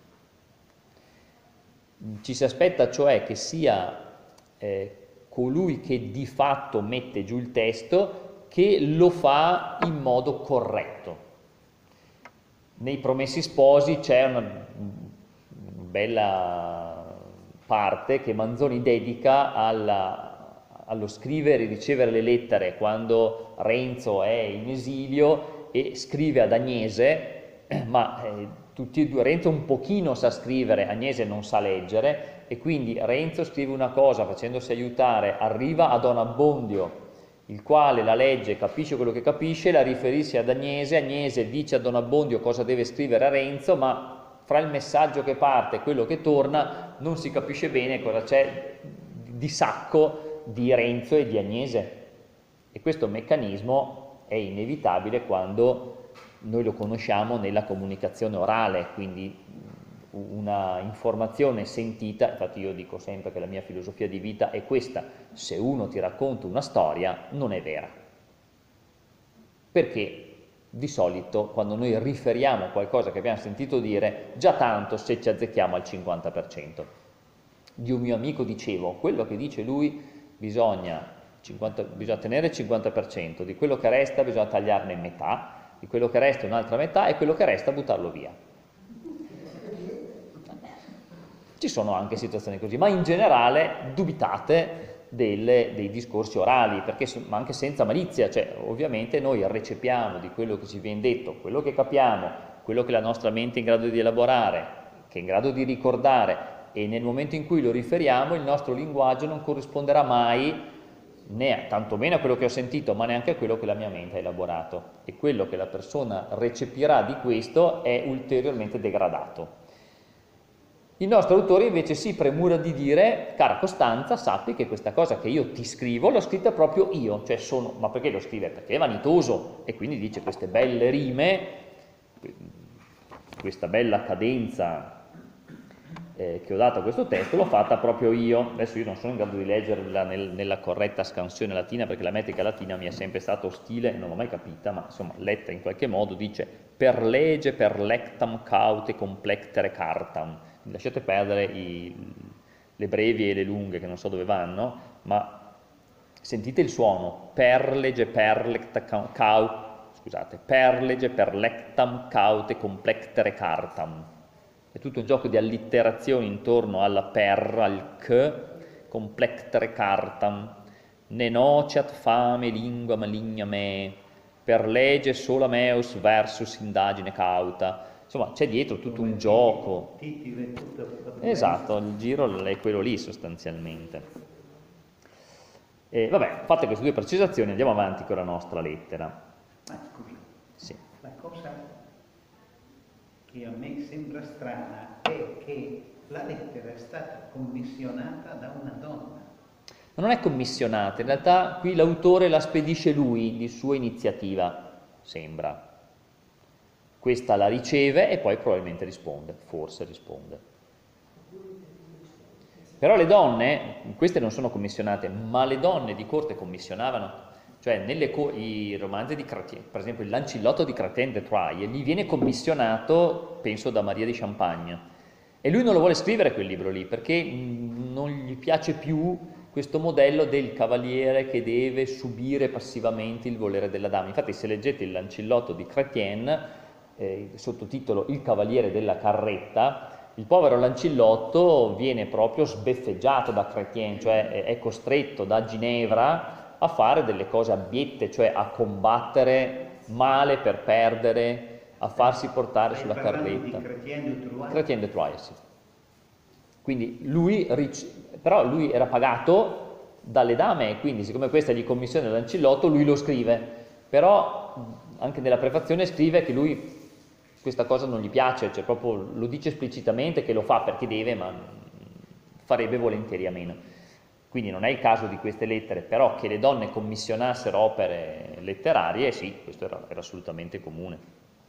Ci si aspetta cioè che sia eh, colui che di fatto mette giù il testo, che lo fa in modo corretto. Nei Promessi Sposi c'è una bella parte che Manzoni dedica alla, allo scrivere e ricevere le lettere quando Renzo è in esilio e scrive ad Agnese, ma eh, tutti e due, Renzo un pochino sa scrivere, Agnese non sa leggere, e quindi Renzo scrive una cosa facendosi aiutare, arriva a Don Abbondio il quale la legge, capisce quello che capisce, la riferisce ad Agnese, Agnese dice a Don Abbondio cosa deve scrivere a Renzo, ma fra il messaggio che parte e quello che torna non si capisce bene cosa c'è di sacco di Renzo e di Agnese. E questo meccanismo è inevitabile quando noi lo conosciamo nella comunicazione orale, quindi una informazione sentita. Infatti io dico sempre che la mia filosofia di vita è questa: se uno ti racconta una storia non è vera, perché di solito quando noi riferiamo qualcosa che abbiamo sentito dire, già tanto se ci azzecchiamo al cinquanta per cento. Di un mio amico dicevo, quello che dice lui bisogna, cinquanta, bisogna tenere il cinquanta per cento, di quello che resta bisogna tagliarne metà, di quello che resta un'altra metà e quello che resta buttarlo via. Ci sono anche situazioni così, ma in generale dubitate delle, dei discorsi orali, perché ma anche senza malizia, cioè ovviamente noi recepiamo di quello che ci viene detto, quello che capiamo, quello che la nostra mente è in grado di elaborare, che è in grado di ricordare, e nel momento in cui lo riferiamo il nostro linguaggio non corrisponderà mai né tantomeno a quello che ho sentito, ma neanche a quello che la mia mente ha elaborato, e quello che la persona recepirà di questo è ulteriormente degradato. Il nostro autore invece si premura di dire, cara Costanza, sappi che questa cosa che io ti scrivo l'ho scritta proprio io, cioè sono, ma perché lo scrive? Perché è vanitoso, e quindi dice queste belle rime, questa bella cadenza eh, che ho dato a questo testo l'ho fatta proprio io. Adesso io non sono in grado di leggerla nel, nella corretta scansione latina, perché la metrica latina mi è sempre stata ostile e non l'ho mai capita, ma insomma letta in qualche modo dice per lege per lectam caute complectere cartam. Lasciate perdere i, le brevi e le lunghe che non so dove vanno, ma sentite il suono, perlege per lectam caute, scusate, perlege per lectam caute complectere cartam. È tutto un gioco di allitterazioni intorno alla per, al c, complectere cartam, ne nociat fame lingua maligna me, per lege sola meus versus indagine cauta. Insomma, c'è dietro tutto un gioco. Esatto, il giro è quello lì sostanzialmente. E, vabbè, fatte queste due precisazioni, andiamo avanti con la nostra lettera. Ma scusa, sì. La cosa che a me sembra strana è che la lettera è stata commissionata da una donna. Ma non è commissionata, in realtà qui l'autore la spedisce lui, di sua iniziativa, sembra. Questa la riceve e poi probabilmente risponde, forse risponde. Però le donne, queste non sono commissionate, ma le donne di corte commissionavano, cioè nelle i romanzi di Chrétien, per esempio il Lancillotto di Chrétien de Troyes, gli viene commissionato, penso, da Maria di Champagne, e lui non lo vuole scrivere quel libro lì, perché non gli piace più questo modello del cavaliere che deve subire passivamente il volere della dama. Infatti se leggete il Lancillotto di Chrétien, Eh, sottotitolo Il cavaliere della carretta, il povero Lancillotto viene proprio sbeffeggiato da Chrétien, cioè è, è costretto da Ginevra a fare delle cose abiette, cioè a combattere male per perdere, a farsi portare sulla carretta. Di Chrétien de Troyes? Chrétien de Troyes, sì. Quindi lui, però lui era pagato dalle dame, e quindi siccome questa gli commissiona Lancillotto, lui lo scrive, però anche nella prefazione scrive che lui questa cosa non gli piace, cioè proprio lo dice esplicitamente che lo fa perché deve, ma farebbe volentieri a meno. Quindi non è il caso di queste lettere, però che le donne commissionassero opere letterarie, sì, questo era, era assolutamente comune.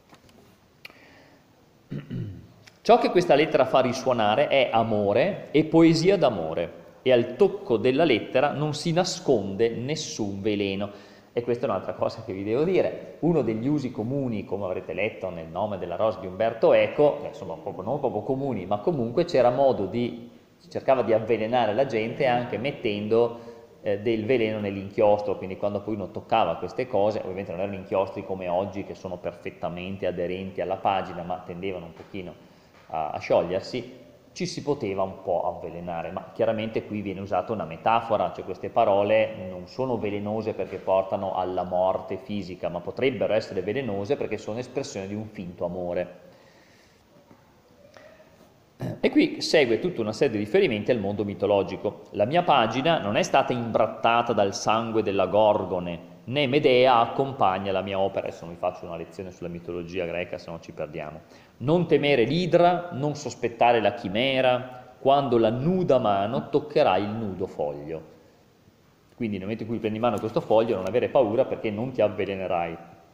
Ciò che questa lettera fa risuonare è amore e poesia d'amore, e al tocco della lettera non si nasconde nessun veleno. E questa è un'altra cosa che vi devo dire. Uno degli usi comuni, come avrete letto nel Nome della Rosa di Umberto Eco, insomma proprio, non proprio comuni, ma comunque c'era modo di, si cercava di avvelenare la gente anche mettendo eh, del veleno nell'inchiostro, quindi quando poi uno toccava queste cose, ovviamente non erano inchiostri come oggi che sono perfettamente aderenti alla pagina, ma tendevano un pochino a, a sciogliersi, ci si poteva un po' avvelenare, ma chiaramente qui viene usata una metafora, cioè queste parole non sono velenose perché portano alla morte fisica, ma potrebbero essere velenose perché sono espressione di un finto amore. E E qui segue tutta una serie di riferimenti al mondo mitologico. La mia pagina non è stata imbrattata dal sangue della Gorgone, né Medea accompagna la mia opera. Adesso non vi faccio una lezione sulla mitologia greca, se no ci perdiamo. Non temere l'idra, non sospettare la chimera, quando la nuda mano toccherà il nudo foglio. Quindi nel momento in cui prendi in mano questo foglio non avere paura perché non ti avvelenerai.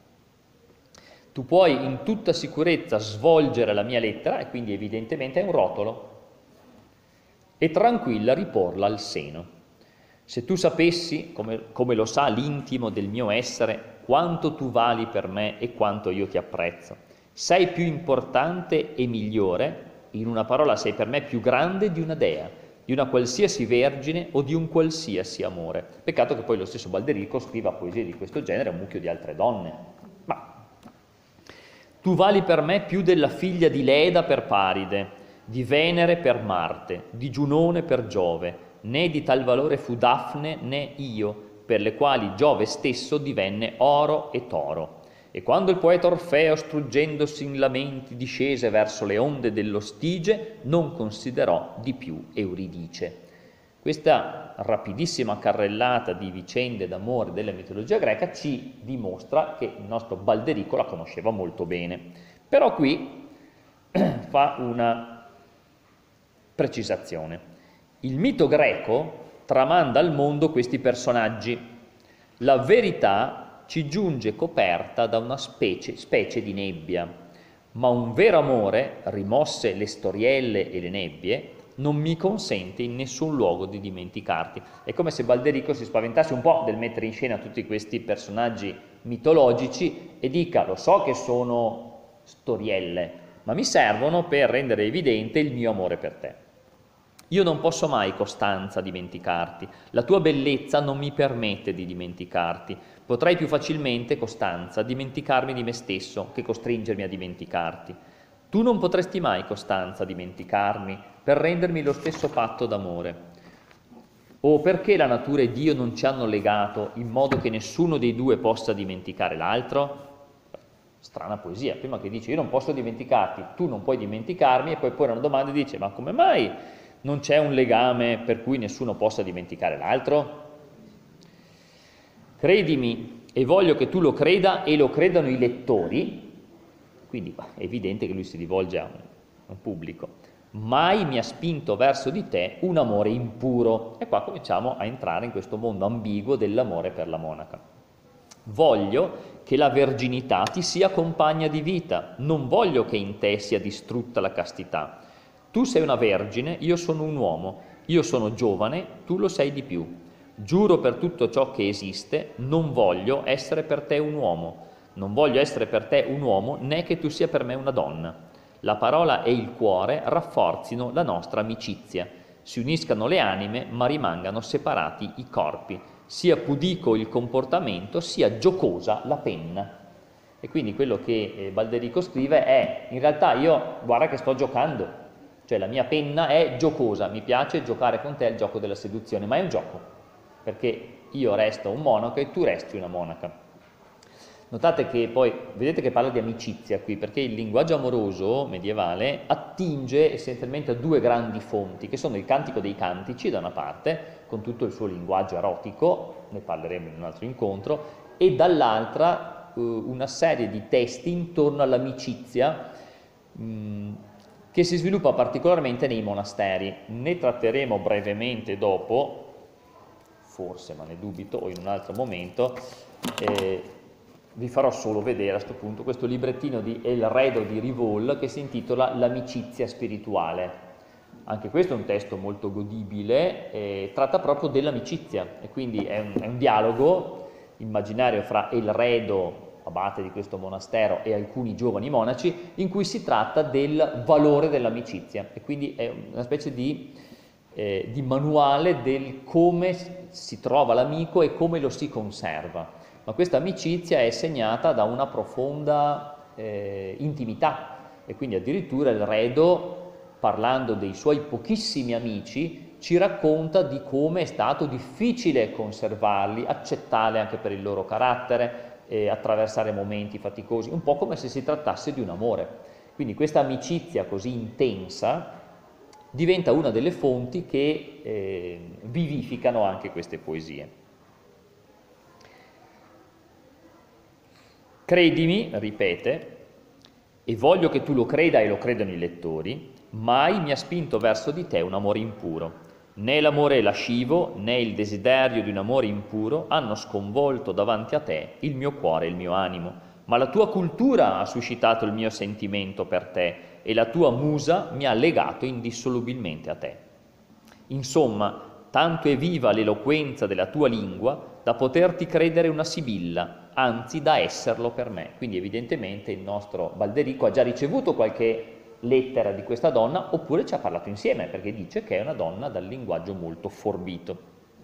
Tu puoi in tutta sicurezza svolgere la mia lettera, e quindi evidentemente è un rotolo, e tranquilla riporla al seno. Se tu sapessi, come, come lo sa l'intimo del mio essere, quanto tu vali per me e quanto io ti apprezzo. Sei più importante e migliore, in una parola sei per me più grande di una dea, di una qualsiasi vergine o di un qualsiasi amore. Peccato che poi lo stesso Balderico scriva poesie di questo genere a un mucchio di altre donne. Ma tu vali per me più della figlia di Leda per Paride, di Venere per Marte, di Giunone per Giove, né di tal valore fu Dafne né io, per le quali Giove stesso divenne oro e toro. E quando il poeta Orfeo, struggendosi in lamenti, discese verso le onde dello Stige, non considerò di più Euridice. Questa rapidissima carrellata di vicende d'amore della mitologia greca ci dimostra che il nostro Balderico la conosceva molto bene. Però qui fa una precisazione. Il mito greco tramanda al mondo questi personaggi. La verità ci giunge coperta da una specie, specie di nebbia, ma un vero amore, rimosse le storielle e le nebbie, non mi consente in nessun luogo di dimenticarti. È come se Balderico si spaventasse un po' del mettere in scena tutti questi personaggi mitologici e dica: lo so che sono storielle, ma mi servono per rendere evidente il mio amore per te. Io non posso mai, Costanza, dimenticarti. La tua bellezza non mi permette di dimenticarti. Potrei più facilmente, Costanza, dimenticarmi di me stesso che costringermi a dimenticarti. Tu non potresti mai, Costanza, dimenticarmi per rendermi lo stesso patto d'amore. O perché la natura e Dio non ci hanno legato in modo che nessuno dei due possa dimenticare l'altro? Strana poesia, prima che dice io non posso dimenticarti, tu non puoi dimenticarmi, e poi pone una domanda e dice ma come mai non c'è un legame per cui nessuno possa dimenticare l'altro? Credimi, e voglio che tu lo creda e lo credano i lettori, quindi è evidente che lui si rivolge a un, a un pubblico, mai mi ha spinto verso di te un amore impuro. E qua cominciamo a entrare in questo mondo ambiguo dell'amore per la monaca. Voglio che la verginità ti sia compagna di vita, non voglio che in te sia distrutta la castità. Tu sei una vergine, io sono un uomo, io sono giovane, tu lo sei di più. Giuro per tutto ciò che esiste, non voglio essere per te un uomo, non voglio essere per te un uomo né che tu sia per me una donna. La parola e il cuore rafforzino la nostra amicizia, si uniscano le anime ma rimangano separati i corpi, sia pudico il comportamento sia giocosa la penna. E quindi quello che Balderico scrive è: in realtà io guarda che sto giocando, cioè la mia penna è giocosa, mi piace giocare con te il gioco della seduzione, ma è un gioco, perché io resto un monaco e tu resti una monaca. Notate che poi, vedete che parla di amicizia qui, perché il linguaggio amoroso medievale attinge essenzialmente a due grandi fonti, che sono il Cantico dei Cantici da una parte, con tutto il suo linguaggio erotico, ne parleremo in un altro incontro, e dall'altra eh, una serie di testi intorno all'amicizia mh, che si sviluppa particolarmente nei monasteri. Ne tratteremo brevemente dopo, forse, ma ne dubito, o in un altro momento. Eh, vi farò solo vedere a questo punto questo librettino di Elredo di Rivol che si intitola L'amicizia spirituale. Anche questo è un testo molto godibile, eh, tratta proprio dell'amicizia, e quindi è un, è un dialogo immaginario fra Elredo, abate di questo monastero, e alcuni giovani monaci, in cui si tratta del valore dell'amicizia, e quindi è una specie di, eh, di manuale del come si trova l'amico e come lo si conserva. Ma questa amicizia è segnata da una profonda eh, intimità, e quindi addirittura Elredo, parlando dei suoi pochissimi amici, ci racconta di come è stato difficile conservarli, accettarli anche per il loro carattere, eh, attraversare momenti faticosi, un po' come se si trattasse di un amore. Quindi questa amicizia così intensa diventa una delle fonti che eh, vivificano anche queste poesie. Credimi, ripete, e voglio che tu lo creda e lo credano i lettori, mai mi ha spinto verso di te un amore impuro. Né l'amore lascivo, né il desiderio di un amore impuro hanno sconvolto davanti a te il mio cuore e il mio animo, ma la tua cultura ha suscitato il mio sentimento per te e la tua musa mi ha legato indissolubilmente a te. Insomma, tanto è viva l'eloquenza della tua lingua da poterti credere una sibilla, anzi da esserlo per me. Quindi evidentemente il nostro Balderico ha già ricevuto qualche lettera di questa donna, oppure ci ha parlato insieme, perché dice che è una donna dal linguaggio molto forbito.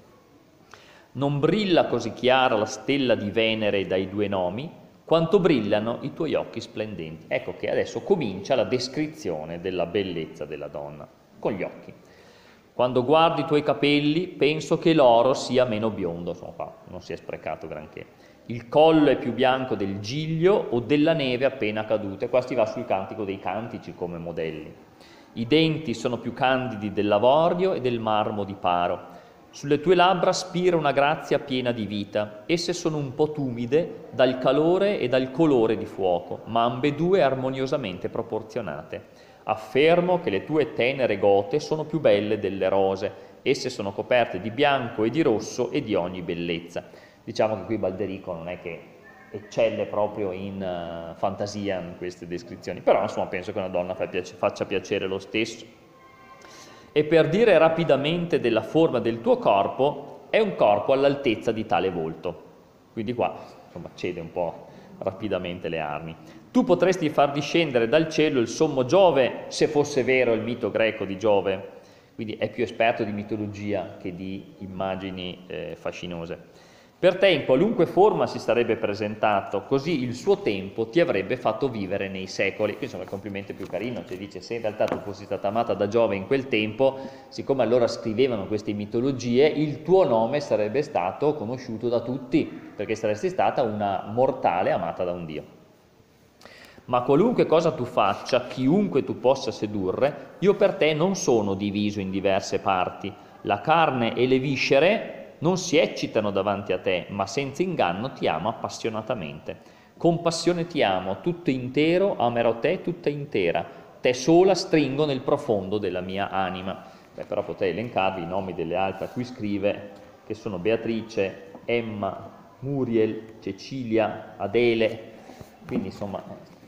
Non brilla così chiara la stella di Venere dai due nomi, quanto brillano i tuoi occhi splendenti. Ecco che adesso comincia la descrizione della bellezza della donna, con gli occhi. Quando guardo i tuoi capelli, penso che l'oro sia meno biondo, insomma qua non si è sprecato granché. Il collo è più bianco del giglio o della neve appena caduta, e qua si va sul cantico dei cantici come modelli. I denti sono più candidi dell'avorio e del marmo di Paro. Sulle tue labbra spira una grazia piena di vita. Esse sono un po' tumide dal calore e dal colore di fuoco, ma ambedue armoniosamente proporzionate. Affermo che le tue tenere gote sono più belle delle rose. Esse sono coperte di bianco e di rosso e di ogni bellezza. Diciamo che qui Balderico non è che eccelle proprio in uh, fantasia in queste descrizioni, però insomma penso che una donna fa piace, faccia piacere lo stesso. E per dire rapidamente della forma del tuo corpo, è un corpo all'altezza di tale volto. Quindi qua insomma cede un po' rapidamente le armi. Tu potresti far discendere dal cielo il sommo Giove, se fosse vero il mito greco di Giove, quindi è più esperto di mitologia che di immagini eh, fascinose. Per te in qualunque forma si sarebbe presentato, così il suo tempo ti avrebbe fatto vivere nei secoli. Qui insomma il complimento più carino, cioè dice se in realtà tu fossi stata amata da Giove in quel tempo, siccome allora scrivevano queste mitologie, il tuo nome sarebbe stato conosciuto da tutti, perché saresti stata una mortale amata da un dio. Ma qualunque cosa tu faccia, chiunque tu possa sedurre, io per te non sono diviso in diverse parti. La carne e le viscere non si eccitano davanti a te, ma senza inganno ti amo appassionatamente. Con passione ti amo, tutto intero amerò te tutta intera, te sola stringo nel profondo della mia anima. Beh, però potrei elencarvi i nomi delle altre a cui scrive, che sono Beatrice, Emma, Muriel, Cecilia, Adele, quindi insomma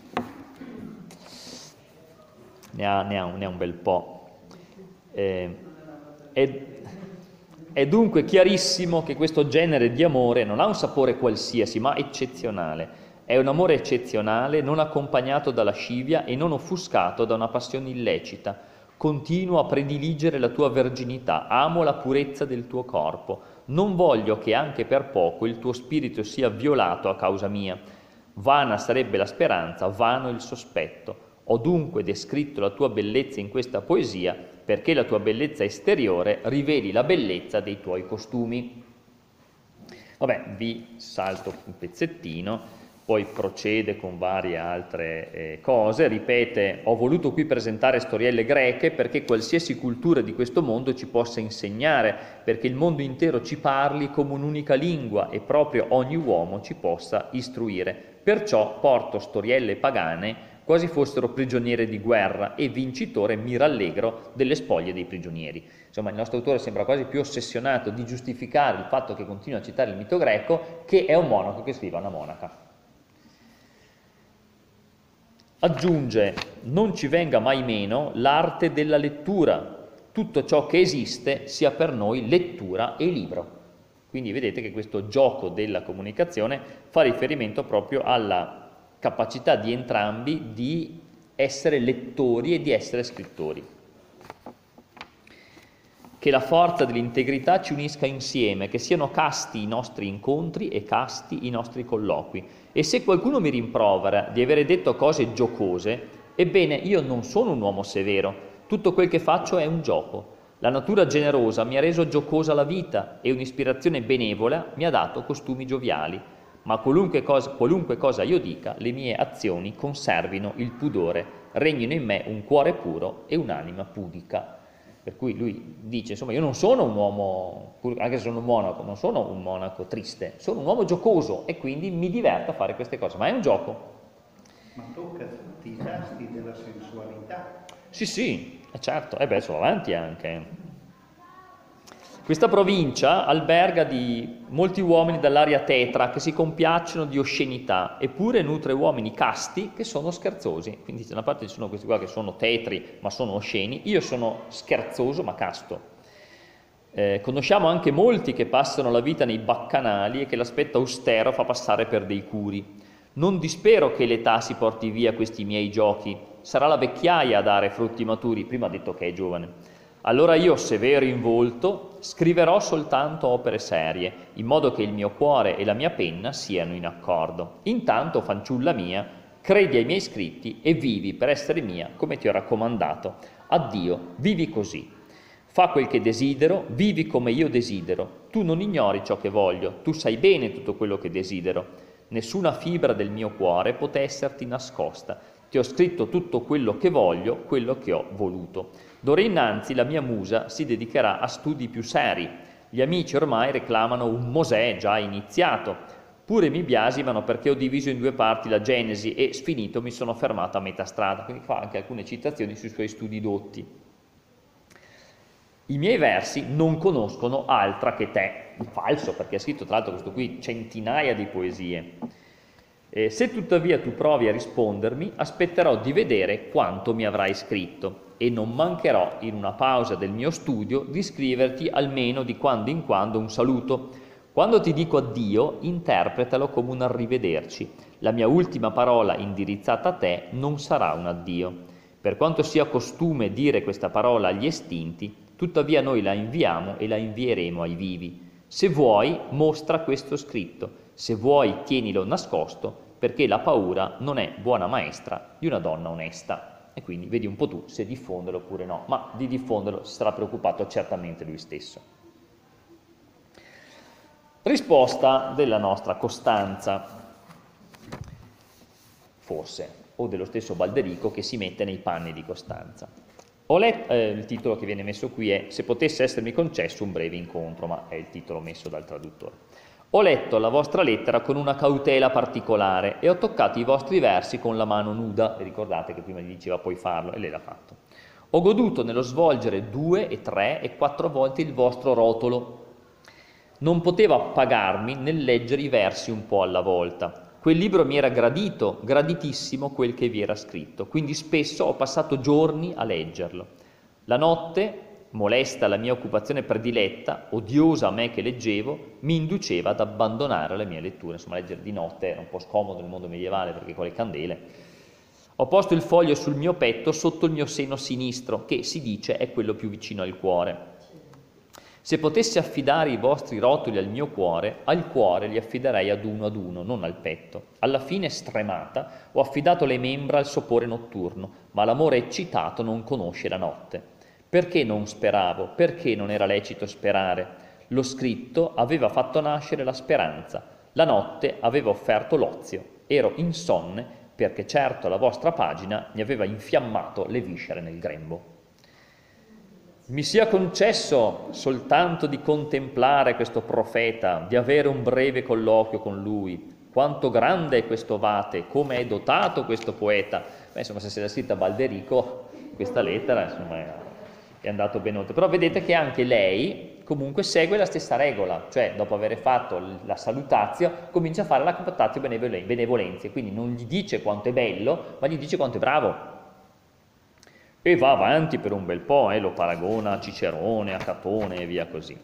ne ha, ne ha, un, ne ha un bel po'. Eh, è, È dunque chiarissimo che questo genere di amore non ha un sapore qualsiasi, ma eccezionale. È un amore eccezionale, non accompagnato da lascivia e non offuscato da una passione illecita. Continuo a prediligere la tua verginità, amo la purezza del tuo corpo. Non voglio che anche per poco il tuo spirito sia violato a causa mia. Vana sarebbe la speranza, vano il sospetto. Ho dunque descritto la tua bellezza in questa poesia perché la tua bellezza esteriore riveli la bellezza dei tuoi costumi. Vabbè, vi salto un pezzettino, poi procede con varie altre eh, cose, ripete, ho voluto qui presentare storielle greche perché qualsiasi cultura di questo mondo ci possa insegnare, perché il mondo intero ci parli come un'unica lingua e proprio ogni uomo ci possa istruire. Perciò porto storielle pagane quasi fossero prigioniere di guerra e vincitore mi rallegro delle spoglie dei prigionieri. Insomma, il nostro autore sembra quasi più ossessionato di giustificare il fatto che continua a citare il mito greco, che è un monaco che scrive a una monaca. Aggiunge, non ci venga mai meno l'arte della lettura, tutto ciò che esiste sia per noi lettura e libro. Quindi vedete che questo gioco della comunicazione fa riferimento proprio alla capacità di entrambi di essere lettori e di essere scrittori. Che la forza dell'integrità ci unisca insieme, che siano casti i nostri incontri e casti i nostri colloqui. E se qualcuno mi rimprovera di avere detto cose giocose, ebbene io non sono un uomo severo, tutto quel che faccio è un gioco. La natura generosa mi ha reso giocosa la vita e un'ispirazione benevola mi ha dato costumi gioviali. Ma qualunque cosa, qualunque cosa io dica, le mie azioni conservino il pudore, regnino in me un cuore puro e un'anima pudica. Per cui lui dice, insomma, io non sono un uomo, anche se sono un monaco, non sono un monaco triste, sono un uomo giocoso e quindi mi diverto a fare queste cose, ma è un gioco. Ma tocca tutti i tasti della sensualità. Sì, sì, è certo, e beh, sono avanti anche. Questa provincia alberga di molti uomini dall'aria tetra che si compiacciono di oscenità, eppure nutre uomini casti che sono scherzosi. Quindi da una parte ci sono questi qua che sono tetri ma sono osceni, io sono scherzoso ma casto. Eh, conosciamo anche molti che passano la vita nei baccanali e che l'aspetto austero fa passare per dei curi. Non dispero che l'età si porti via questi miei giochi, sarà la vecchiaia a dare frutti maturi, prima ha detto che è giovane. Allora io, severo in volto, scriverò soltanto opere serie, in modo che il mio cuore e la mia penna siano in accordo. Intanto, fanciulla mia, credi ai miei scritti e vivi per essere mia come ti ho raccomandato. Addio, vivi così. Fa quel che desidero, vivi come io desidero. Tu non ignori ciò che voglio, tu sai bene tutto quello che desidero. Nessuna fibra del mio cuore poté esserti nascosta. Ti ho scritto tutto quello che voglio, quello che ho voluto. D'ora innanzi la mia musa si dedicherà a studi più seri. Gli amici ormai reclamano un Mosè già iniziato. Pure mi biasimano perché ho diviso in due parti la Genesi e, sfinito, mi sono fermato a metà strada. Quindi fa anche alcune citazioni sui suoi studi dotti. I miei versi non conoscono altra che te. Falso, perché ha scritto tra l'altro questo qui centinaia di poesie. Eh, se tuttavia tu provi a rispondermi, aspetterò di vedere quanto mi avrai scritto e non mancherò, in una pausa del mio studio, di scriverti almeno di quando in quando un saluto. Quando ti dico addio, interpretalo come un arrivederci. La mia ultima parola indirizzata a te non sarà un addio. Per quanto sia costume dire questa parola agli estinti, tuttavia noi la inviamo e la invieremo ai vivi. Se vuoi, mostra questo scritto. Se vuoi, tienilo nascosto, perché la paura non è buona maestra di una donna onesta. E quindi vedi un po' tu se diffonderlo oppure no, ma di diffonderlo si sarà preoccupato certamente lui stesso. Risposta della nostra Costanza, forse, o dello stesso Balderico che si mette nei panni di Costanza. Ho letto, eh, il titolo che viene messo qui è Se potesse essermi concesso un breve incontro, ma è il titolo messo dal traduttore. Ho letto la vostra lettera con una cautela particolare e ho toccato i vostri versi con la mano nuda, e ricordate che prima gli diceva puoi farlo, e lei l'ha fatto. Ho goduto nello svolgere due e tre e quattro volte il vostro rotolo. Non poteva appagarmi nel leggere i versi un po' alla volta. Quel libro mi era gradito, graditissimo quel che vi era scritto, quindi spesso ho passato giorni a leggerlo. La notte, molesta la mia occupazione prediletta, odiosa a me che leggevo, mi induceva ad abbandonare la mia lettura. Insomma, leggere di notte era un po' scomodo nel mondo medievale perché con le candele. Ho posto il foglio sul mio petto sotto il mio seno sinistro, che si dice è quello più vicino al cuore. Se potessi affidare i vostri rotoli al mio cuore, al cuore li affiderei ad uno ad uno, non al petto. Alla fine, stremata, ho affidato le membra al sopore notturno, ma l'amore eccitato non conosce la notte. Perché non speravo? Perché non era lecito sperare? Lo scritto aveva fatto nascere la speranza, la notte aveva offerto l'ozio, ero insonne perché certo la vostra pagina mi aveva infiammato le viscere nel grembo. Mi sia concesso soltanto di contemplare questo profeta, di avere un breve colloquio con lui. Quanto grande è questo vate, come è dotato questo poeta. Beh, insomma, se se l'ha scritta Balderico, questa lettera, insomma, è, è andato ben oltre. Però vedete che anche lei comunque segue la stessa regola, cioè dopo aver fatto la salutazio, comincia a fare la captatio benevolenze, quindi non gli dice quanto è bello, ma gli dice quanto è bravo. E va avanti per un bel po', eh, lo paragona a Cicerone, a Catone e via così.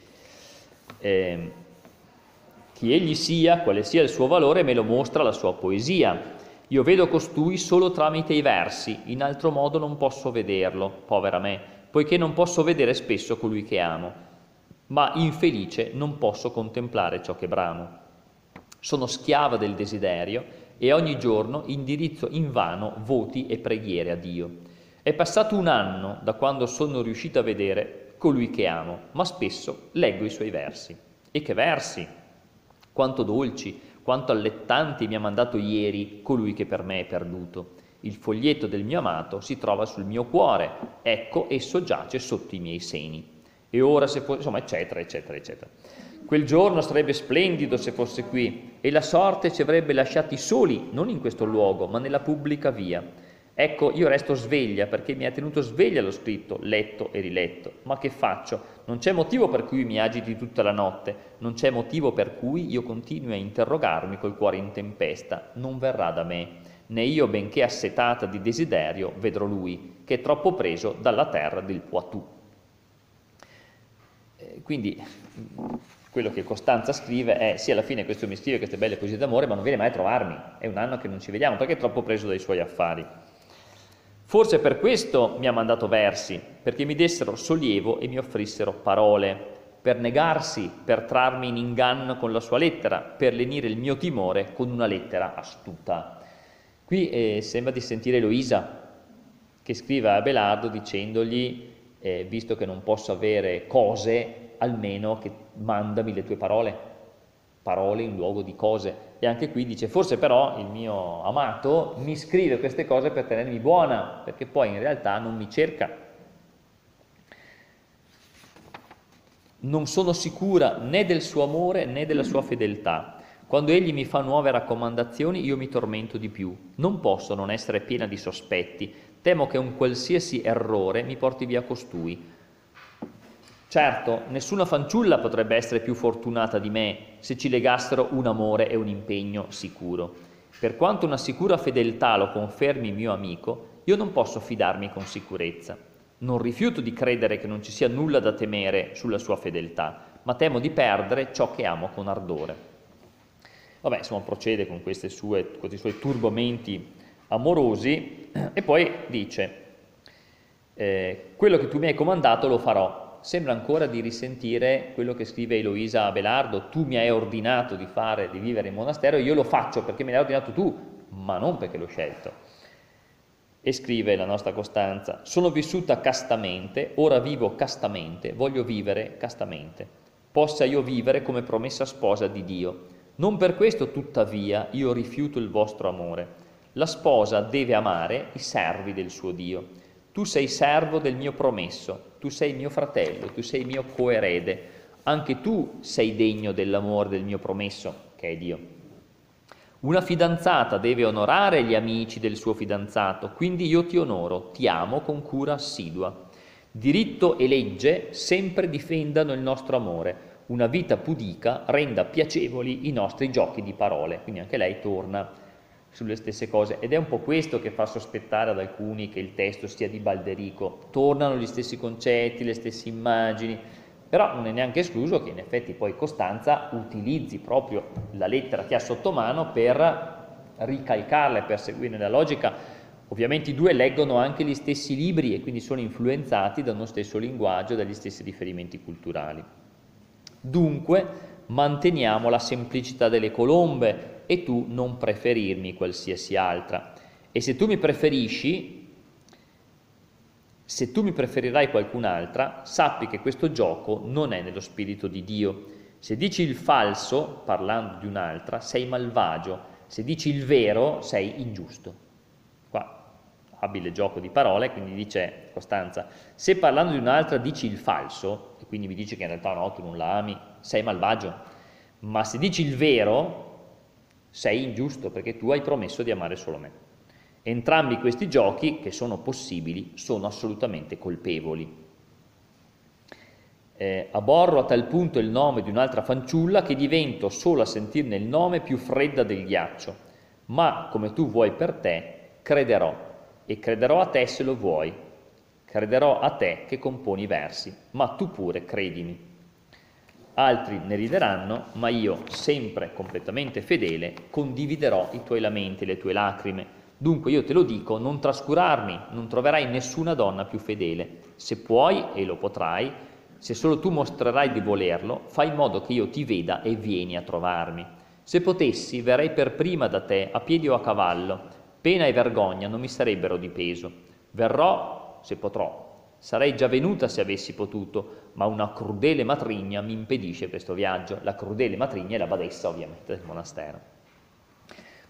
Eh, chi egli sia, quale sia il suo valore, me lo mostra la sua poesia. Io vedo costui solo tramite i versi, in altro modo non posso vederlo, povera me, poiché non posso vedere spesso colui che amo, ma infelice non posso contemplare ciò che bramo. Sono schiava del desiderio e ogni giorno indirizzo invano voti e preghiere a Dio. È passato un anno da quando sono riuscito a vedere colui che amo, ma spesso leggo i suoi versi. E che versi! Quanto dolci, quanto allettanti mi ha mandato ieri colui che per me è perduto. il foglietto del mio amato si trova sul mio cuore, ecco esso giace sotto i miei seni. E ora se fosse, insomma, eccetera, eccetera, eccetera. Quel giorno sarebbe splendido se fosse qui, e la sorte ci avrebbe lasciati soli, non in questo luogo, ma nella pubblica via. Ecco, io resto sveglia, perché mi ha tenuto sveglia lo scritto, letto e riletto. Ma che faccio? Non c'è motivo per cui mi agiti tutta la notte, non c'è motivo per cui io continui a interrogarmi col cuore in tempesta. Non verrà da me, né io, benché assetata di desiderio, vedrò lui, che è troppo preso dalla terra del Poitou. Eh, quindi quello che Costanza scrive è: sì, alla fine questo mi scrive queste belle poesie d'amore, ma non viene mai a trovarmi, è un anno che non ci vediamo, perché è troppo preso dai suoi affari. Forse per questo mi ha mandato versi, perché mi dessero sollievo e mi offrissero parole, per negarsi, per trarmi in inganno con la sua lettera, per lenire il mio timore con una lettera astuta. Qui eh, sembra di sentire Eloisa, che scrive a Abelardo dicendogli, eh, visto che non posso avere cose, almeno che mandami le tue parole, parole in luogo di cose. E anche qui dice: forse però il mio amato mi scrive queste cose per tenermi buona, perché poi in realtà non mi cerca. Non sono sicura né del suo amore né della sua fedeltà. Quando egli mi fa nuove raccomandazioni io mi tormento di più. Non posso non essere piena di sospetti. Temo che un qualsiasi errore mi porti via costui. Certo, nessuna fanciulla potrebbe essere più fortunata di me se ci legassero un amore e un impegno sicuro. Per quanto una sicura fedeltà lo confermi mio amico, io non posso fidarmi con sicurezza. Non rifiuto di credere che non ci sia nulla da temere sulla sua fedeltà, ma temo di perdere ciò che amo con ardore. Vabbè, insomma, procede con queste sue, questi suoi turbamenti amorosi e poi dice: eh, quello che tu mi hai comandato lo farò. Sembra ancora di risentire quello che scrive Eloisa a Abelardo: tu mi hai ordinato di fare, di vivere in monastero, io lo faccio perché me l'hai ordinato tu, ma non perché l'ho scelto. E scrive la nostra Costanza: sono vissuta castamente, ora vivo castamente, voglio vivere castamente. Possa io vivere come promessa sposa di Dio. Non per questo, tuttavia, io rifiuto il vostro amore. La sposa deve amare i servi del suo Dio. Tu sei servo del mio promesso, tu sei mio fratello, tu sei mio coerede, anche tu sei degno dell'amore del mio promesso, che è Dio. Una fidanzata deve onorare gli amici del suo fidanzato, quindi io ti onoro, ti amo con cura assidua. Diritto e legge sempre difendano il nostro amore, una vita pudica renda piacevoli i nostri giochi di parole. Quindi anche lei torna sulle stesse cose, ed è un po' questo che fa sospettare ad alcuni che il testo sia di Balderico. Tornano gli stessi concetti, le stesse immagini, però non è neanche escluso che in effetti poi Costanza utilizzi proprio la lettera che ha sotto mano per ricalcarla e per seguire la logica. Ovviamente i due leggono anche gli stessi libri e quindi sono influenzati da uno stesso linguaggio, dagli stessi riferimenti culturali. Dunque manteniamo la semplicità delle colombe e tu non preferirmi qualsiasi altra. E se tu mi preferisci, se tu mi preferirai qualcun'altra, sappi che questo gioco non è nello spirito di Dio. Se dici il falso, parlando di un'altra, sei malvagio. Se dici il vero, sei ingiusto. Qua, abile gioco di parole, quindi dice Costanza: se parlando di un'altra dici il falso, e quindi mi dici che in realtà no, tu non la ami, sei malvagio. Ma se dici il vero, sei ingiusto, perché tu hai promesso di amare solo me. Entrambi questi giochi, che sono possibili, sono assolutamente colpevoli. Eh, aborro a tal punto il nome di un'altra fanciulla che divento solo a sentirne il nome più fredda del ghiaccio. Ma, come tu vuoi per te, crederò, e crederò a te se lo vuoi. Crederò a te che componi i versi, ma tu pure credimi. Altri ne rideranno, ma io, sempre completamente fedele, condividerò i tuoi lamenti, le tue lacrime. Dunque io te lo dico, non trascurarmi, non troverai nessuna donna più fedele. Se puoi, e lo potrai, se solo tu mostrerai di volerlo, fai in modo che io ti veda e vieni a trovarmi. Se potessi, verrei per prima da te, a piedi o a cavallo. Pena e vergogna non mi sarebbero di peso. Verrò, se potrò. Sarei già venuta se avessi potuto, ma una crudele matrigna mi impedisce questo viaggio. La crudele matrigna è la badessa, ovviamente, del monastero.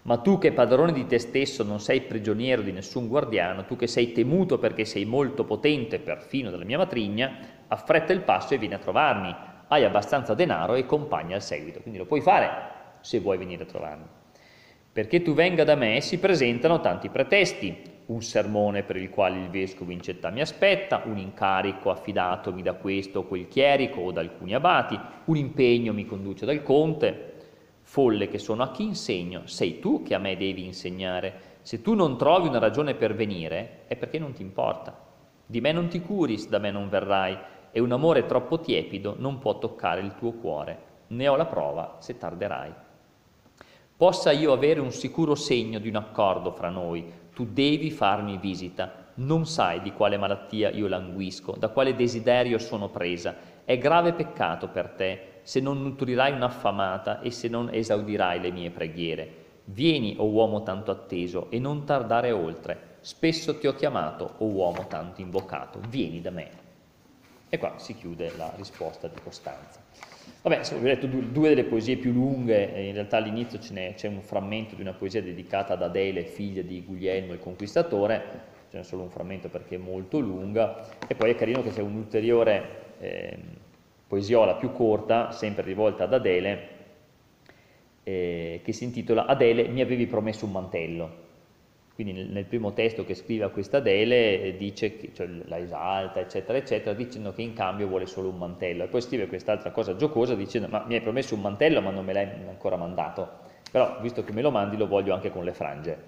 Ma tu che padrone di te stesso non sei prigioniero di nessun guardiano, tu che sei temuto perché sei molto potente, perfino dalla mia matrigna, affretta il passo e vieni a trovarmi. Hai abbastanza denaro e compagni al seguito. Quindi lo puoi fare se vuoi venire a trovarmi. Perché tu venga da me si presentano tanti pretesti. Un sermone per il quale il vescovo in città mi aspetta, un incarico affidatomi da questo o quel chierico o da alcuni abati, un impegno mi conduce dal conte. Folle che sono, a chi insegno? Sei tu che a me devi insegnare. Se tu non trovi una ragione per venire, è perché non ti importa. Di me non ti curi, da me non verrai, e un amore troppo tiepido non può toccare il tuo cuore. Ne ho la prova se tarderai. Possa io avere un sicuro segno di un accordo fra noi, tu devi farmi visita. Non sai di quale malattia io languisco, da quale desiderio sono presa. È grave peccato per te se non nutrirai un'affamata e se non esaudirai le mie preghiere. Vieni, o uomo tanto atteso, e non tardare oltre. Spesso ti ho chiamato, o uomo tanto invocato. Vieni da me. E qua si chiude la risposta di Costanza. Vabbè, vi ho detto due delle poesie più lunghe, in realtà all'inizio c'è un frammento di una poesia dedicata ad Adele, figlia di Guglielmo il Conquistatore, ce n'è solo un frammento perché è molto lunga, e poi è carino che c'è un'ulteriore eh, poesiola più corta, sempre rivolta ad Adele, eh, che si intitola Adele, mi avevi promesso un mantello. Quindi nel, nel primo testo che scrive a questa Adele eh, dice che, cioè, la esalta, eccetera, eccetera, dicendo che in cambio vuole solo un mantello. E poi scrive quest'altra cosa giocosa dicendo ma mi hai promesso un mantello ma non me l'hai ancora mandato. Però visto che me lo mandi lo voglio anche con le frange.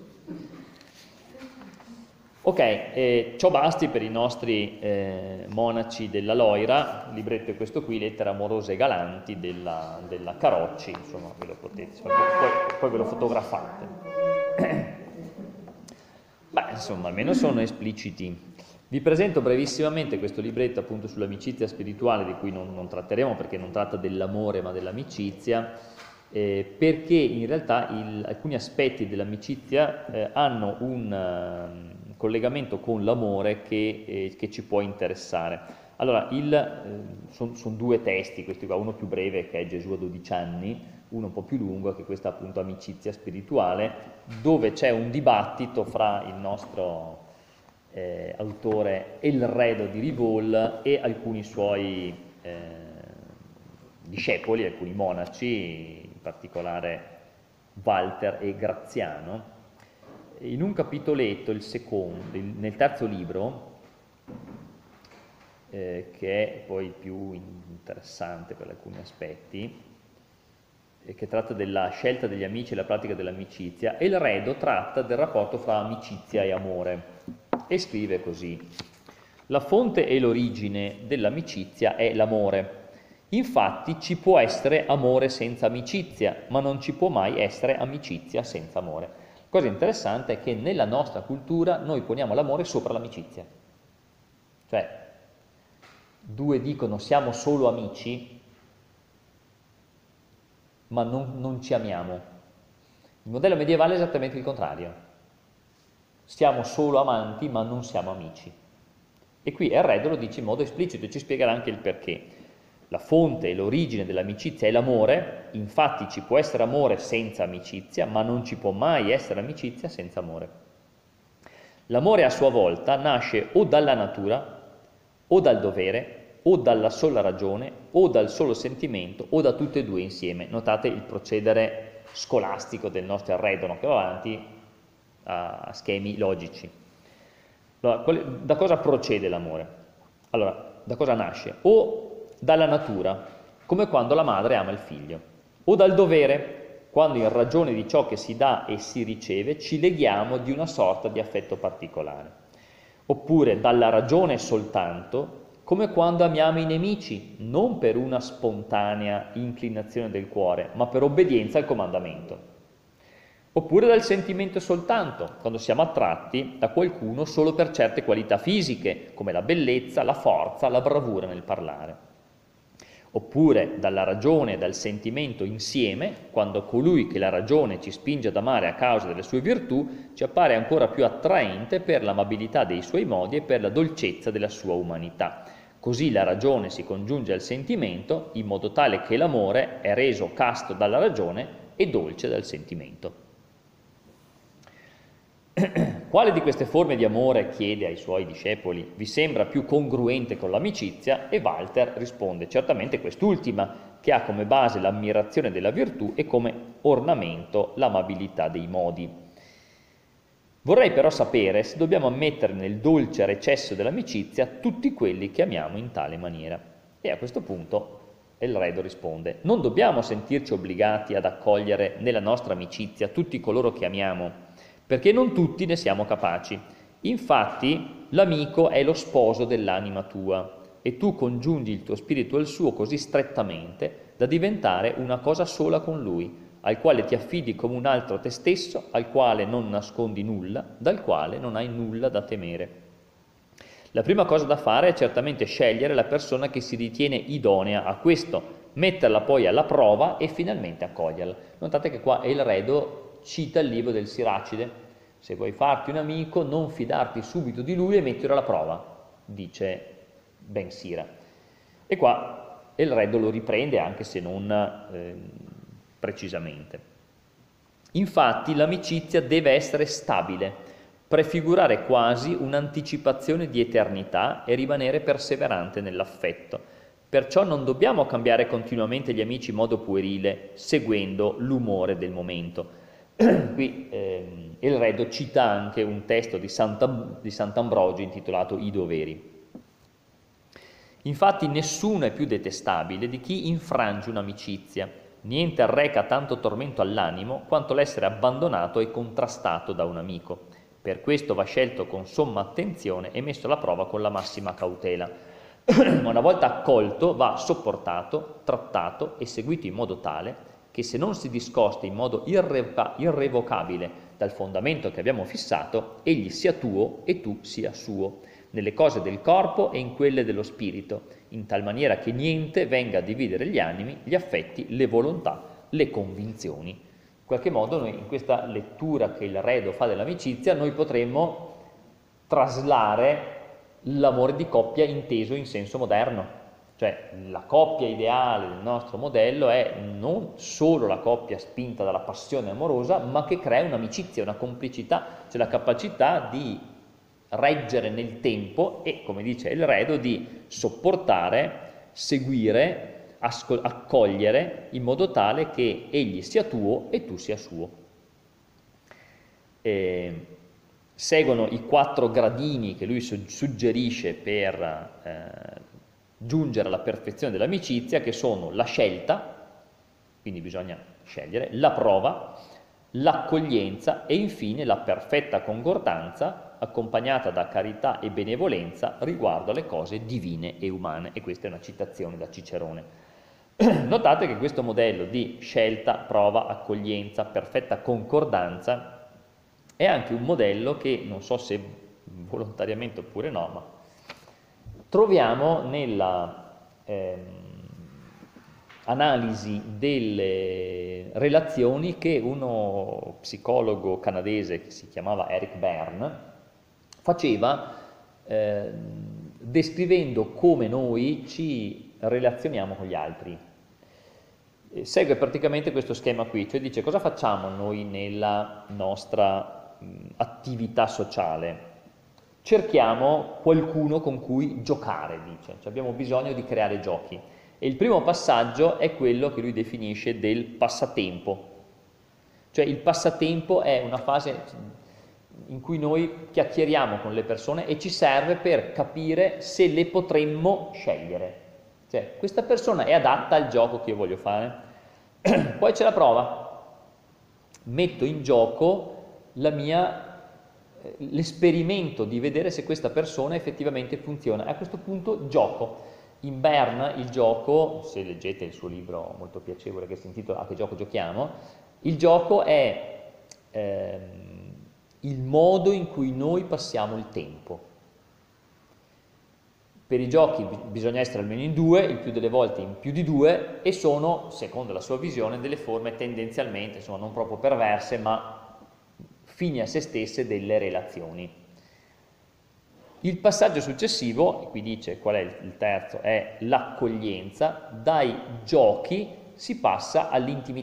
Ok, eh, ciò basti per i nostri eh, monaci della Loira. Il libretto è questo qui, Lettere amorose e galanti della, della Carocci, insomma ve lo potete, poi, poi ve lo fotografate. Beh, insomma, almeno sono espliciti. Vi presento brevissimamente questo libretto appunto sull'amicizia spirituale, di cui non, non tratteremo perché non tratta dell'amore ma dell'amicizia, eh, perché in realtà il, alcuni aspetti dell'amicizia eh, hanno un uh, collegamento con l'amore che, eh, che ci può interessare. Allora, eh, sono son due testi, questi qua, uno più breve che è Gesù a dodici anni, uno un po' più lungo che è questa appunto amicizia spirituale, dove c'è un dibattito fra il nostro eh, autore Elredo di Rivol e alcuni suoi eh, discepoli, alcuni monaci, in particolare Walter e Graziano. In un capitoletto, il secondo, il, nel terzo libro, eh, che è poi il più interessante per alcuni aspetti, che tratta della scelta degli amici e la pratica dell'amicizia, e il Redo tratta del rapporto fra amicizia e amore e scrive così: la fonte e l'origine dell'amicizia è l'amore. Infatti ci può essere amore senza amicizia, ma non ci può mai essere amicizia senza amore. La cosa interessante è che nella nostra cultura noi poniamo l'amore sopra l'amicizia. Cioè, due dicono siamo solo amici, ma non, non ci amiamo. Il modello medievale è esattamente il contrario. Siamo solo amanti, ma non siamo amici. E qui Erredo lo dice in modo esplicito e ci spiegherà anche il perché. La fonte e l'origine dell'amicizia è l'amore, infatti ci può essere amore senza amicizia, ma non ci può mai essere amicizia senza amore. L'amore a sua volta nasce o dalla natura, o dal dovere, o dalla sola ragione, o dal solo sentimento, o da tutte e due insieme. Notate il procedere scolastico del nostro Erredo, no? Che va avanti a schemi logici. Allora, da cosa procede l'amore? Allora, da cosa nasce? O dalla natura, come quando la madre ama il figlio, o dal dovere, quando in ragione di ciò che si dà e si riceve ci leghiamo di una sorta di affetto particolare, oppure dalla ragione soltanto, come quando amiamo i nemici, non per una spontanea inclinazione del cuore, ma per obbedienza al comandamento. Oppure dal sentimento soltanto, quando siamo attratti da qualcuno solo per certe qualità fisiche, come la bellezza, la forza, la bravura nel parlare. Oppure dalla ragione e dal sentimento insieme, quando colui che la ragione ci spinge ad amare a causa delle sue virtù ci appare ancora più attraente per l'amabilità dei suoi modi e per la dolcezza della sua umanità. Così la ragione si congiunge al sentimento in modo tale che l'amore è reso casto dalla ragione e dolce dal sentimento. Quale di queste forme di amore, chiede ai suoi discepoli, vi sembra più congruente con l'amicizia? E Walter risponde certamente quest'ultima, che ha come base l'ammirazione della virtù e come ornamento l'amabilità dei modi. Vorrei però sapere se dobbiamo ammettere nel dolce recesso dell'amicizia tutti quelli che amiamo in tale maniera. E a questo punto il Redo risponde: non dobbiamo sentirci obbligati ad accogliere nella nostra amicizia tutti coloro che amiamo, perché non tutti ne siamo capaci. Infatti l'amico è lo sposo dell'anima tua e tu congiungi il tuo spirito al suo così strettamente da diventare una cosa sola con lui, al quale ti affidi come un altro te stesso, al quale non nascondi nulla, dal quale non hai nulla da temere. La prima cosa da fare è certamente scegliere la persona che si ritiene idonea a questo, metterla poi alla prova e finalmente accoglierla. Notate che qua il Redo cita il libro del Siracide: se vuoi farti un amico non fidarti subito di lui e metterlo alla prova, dice Ben Sira. E qua il Redo lo riprende anche se non eh, precisamente. Infatti l'amicizia deve essere stabile, prefigurare quasi un'anticipazione di eternità e rimanere perseverante nell'affetto. Perciò non dobbiamo cambiare continuamente gli amici in modo puerile, seguendo l'umore del momento. Qui eh, il Redo cita anche un testo di, Santa, di Sant'Ambrogio intitolato I doveri. Infatti nessuno è più detestabile di chi infrange un'amicizia. Niente arreca tanto tormento all'animo quanto l'essere abbandonato e contrastato da un amico. Per questo va scelto con somma attenzione e messo alla prova con la massima cautela. Ma una volta accolto va sopportato, trattato e seguito in modo tale che se non si discosta in modo irrevoca- irrevocabile dal fondamento che abbiamo fissato, egli sia tuo e tu sia suo, nelle cose del corpo e in quelle dello spirito, in tal maniera che niente venga a dividere gli animi, gli affetti, le volontà, le convinzioni. In qualche modo noi in questa lettura che il Redo fa dell'amicizia noi potremmo traslare l'amore di coppia inteso in senso moderno. Cioè la coppia ideale del nostro modello è non solo la coppia spinta dalla passione amorosa, ma che crea un'amicizia, una complicità, cioè la capacità di reggere nel tempo e, come dice il Redo, di sopportare, seguire, accogliere in modo tale che egli sia tuo e tu sia suo. E seguono i quattro gradini che lui suggerisce per eh, giungere alla perfezione dell'amicizia, che sono la scelta, quindi bisogna scegliere, la prova, l'accoglienza e infine la perfetta concordanza, accompagnata da carità e benevolenza riguardo alle cose divine e umane. E questa è una citazione da Cicerone. Notate che questo modello di scelta, prova, accoglienza, perfetta concordanza è anche un modello che, non so se volontariamente oppure no, ma troviamo nella ehm, analisi delle relazioni che uno psicologo canadese che si chiamava Eric Berne faceva eh, descrivendo come noi ci relazioniamo con gli altri. E segue praticamente questo schema qui, cioè dice: cosa facciamo noi nella nostra mh, attività sociale? Cerchiamo qualcuno con cui giocare, dice, cioè abbiamo bisogno di creare giochi. E il primo passaggio è quello che lui definisce del passatempo. Cioè il passatempo è una fase in cui noi chiacchieriamo con le persone e ci serve per capire se le potremmo scegliere. Cioè questa persona è adatta al gioco che io voglio fare. Poi c'è la prova. Metto in gioco la mia l'esperimento di vedere se questa persona effettivamente funziona. A questo punto gioco. In Berne il gioco, se leggete il suo libro molto piacevole che si intitola A che gioco giochiamo, il gioco è ehm, il modo in cui noi passiamo il tempo. Per i giochi bisogna essere almeno in due, il più delle volte in più di due, e sono, secondo la sua visione, delle forme tendenzialmente, insomma, non proprio perverse, ma fini a se stesse delle relazioni. Il passaggio successivo, e qui dice qual è il terzo, è l'accoglienza. Dai giochi si passa all'intimità.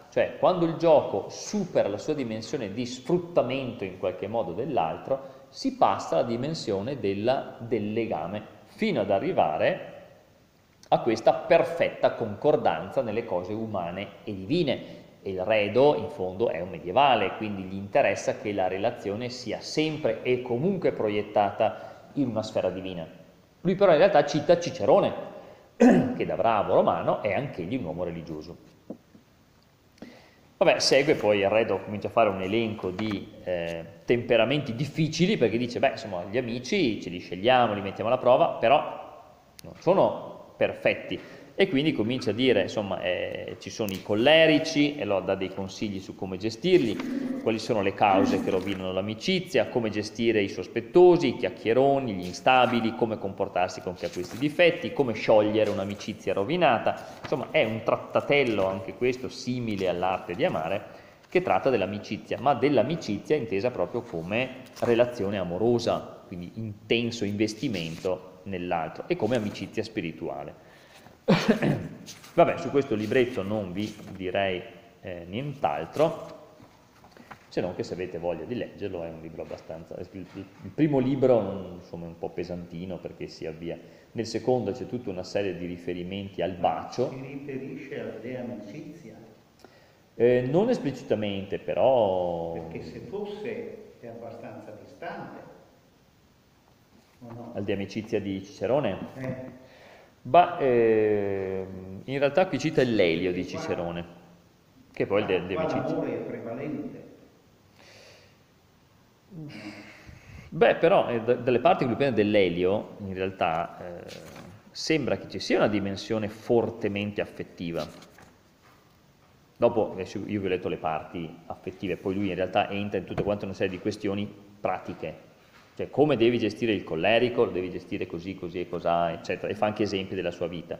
Cioè, quando il gioco supera la sua dimensione di sfruttamento in qualche modo dell'altro, si passa alla dimensione della, del legame, fino ad arrivare a questa perfetta concordanza nelle cose umane e divine. E il Redo, in fondo, è un medievale, quindi gli interessa che la relazione sia sempre e comunque proiettata in una sfera divina. Lui però in realtà cita Cicerone, che da bravo romano è anch'egli un uomo religioso. Vabbè, segue poi il Redo, comincia a fare un elenco di eh, temperamenti difficili, perché dice, beh, insomma, gli amici ce li scegliamo, li mettiamo alla prova, però non sono perfetti. E quindi comincia a dire, insomma, eh, ci sono i collerici, e allora dà dei consigli su come gestirli, quali sono le cause che rovinano l'amicizia, come gestire i sospettosi, i chiacchieroni, gli instabili, come comportarsi con chi ha questi difetti, come sciogliere un'amicizia rovinata. Insomma, è un trattatello, anche questo, simile all'arte di amare, che tratta dell'amicizia, ma dell'amicizia intesa proprio come relazione amorosa, quindi intenso investimento nell'altro, e come amicizia spirituale. Vabbè, su questo libretto non vi direi eh, nient'altro, se non che se avete voglia di leggerlo è un libro abbastanza... Il, il, il primo libro insomma, è un po' pesantino perché si avvia, nel secondo c'è tutta una serie di riferimenti al bacio. Si riferisce al de amicizia? Eh, non esplicitamente, però... Perché se fosse è abbastanza distante, o no? Al de amicizia di Cicerone? Eh. Beh, eh, in realtà qui cita il Lelio di Cicerone, che poi è il de amicizia. L'amore è prevalente. Beh, però, eh, dalle parti che lui prende dell'Elio, in realtà, eh, sembra che ci sia una dimensione fortemente affettiva. Dopo, adesso io vi ho letto le parti affettive, poi lui in realtà entra in tutta quanta una serie di questioni pratiche. Cioè, come devi gestire il collerico, lo devi gestire così, così e cos'ha, eccetera, e fa anche esempi della sua vita.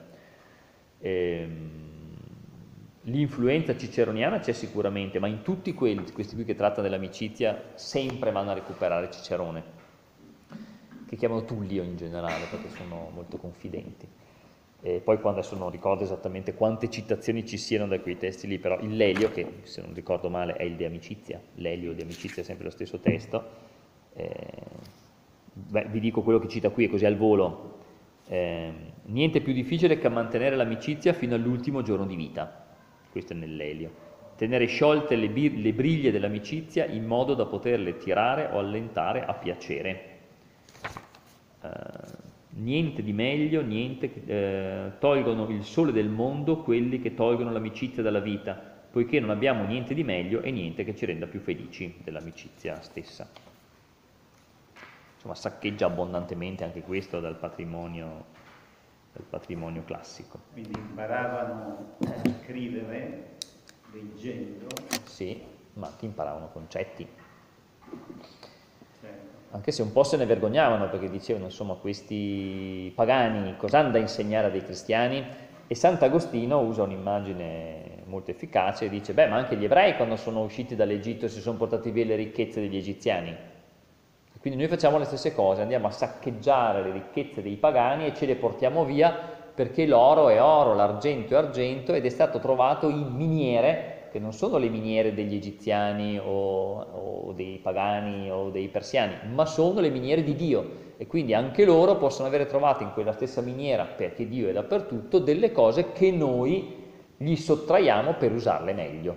Ehm, L'influenza ciceroniana c'è sicuramente, ma in tutti quelli, questi qui che trattano dell'amicizia, sempre vanno a recuperare Cicerone, che chiamano Tullio in generale, perché sono molto confidenti. E poi quando adesso non ricordo esattamente quante citazioni ci siano da quei testi lì, però il Lelio, che se non ricordo male è il De Amicizia, Lelio De Amicizia è sempre lo stesso testo. Eh, beh, vi dico quello che cita qui, così al volo. Eh, niente più difficile che mantenere l'amicizia fino all'ultimo giorno di vita. Questo è nell'Elio. Tenere sciolte le, le briglie dell'amicizia in modo da poterle tirare o allentare a piacere. Eh, niente di meglio, niente che eh, tolgono il sole del mondo quelli che tolgono l'amicizia dalla vita, poiché non abbiamo niente di meglio e niente che ci renda più felici dell'amicizia stessa. Insomma, saccheggia abbondantemente anche questo dal patrimonio, dal patrimonio classico. Quindi imparavano a scrivere leggendo. Sì, ma ti imparavano concetti. Certo. Anche se un po' se ne vergognavano, perché dicevano, insomma, questi pagani cosa hanno da insegnare a dei cristiani? E Sant'Agostino usa un'immagine molto efficace e dice, beh, ma anche gli ebrei quando sono usciti dall'Egitto si sono portati via le ricchezze degli egiziani. Quindi noi facciamo le stesse cose, andiamo a saccheggiare le ricchezze dei pagani e ce le portiamo via perché l'oro è oro, l'argento è argento ed è stato trovato in miniere, che non sono le miniere degli egiziani o, o dei pagani o dei persiani, ma sono le miniere di Dio e quindi anche loro possono avere trovato in quella stessa miniera, perché Dio è dappertutto, delle cose che noi gli sottraiamo per usarle meglio.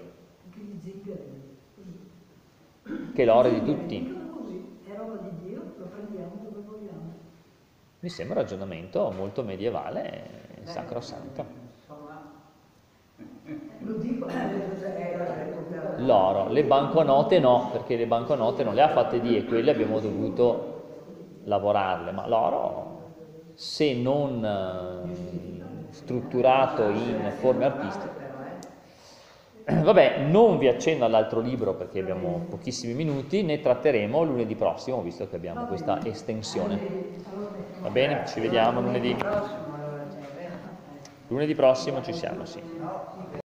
Che l'oro è di tutti. Mi sembra un ragionamento molto medievale e sacrosanto. L'oro, le banconote no, perché le banconote non le ha fatte Dio e quelle abbiamo dovuto lavorarle, ma l'oro, se non eh, strutturato in forme artistiche. Vabbè, non vi accenno all'altro libro perché abbiamo pochissimi minuti, ne tratteremo lunedì prossimo, visto che abbiamo questa estensione. Va bene? Ci vediamo lunedì. Lunedì prossimo ci siamo, sì.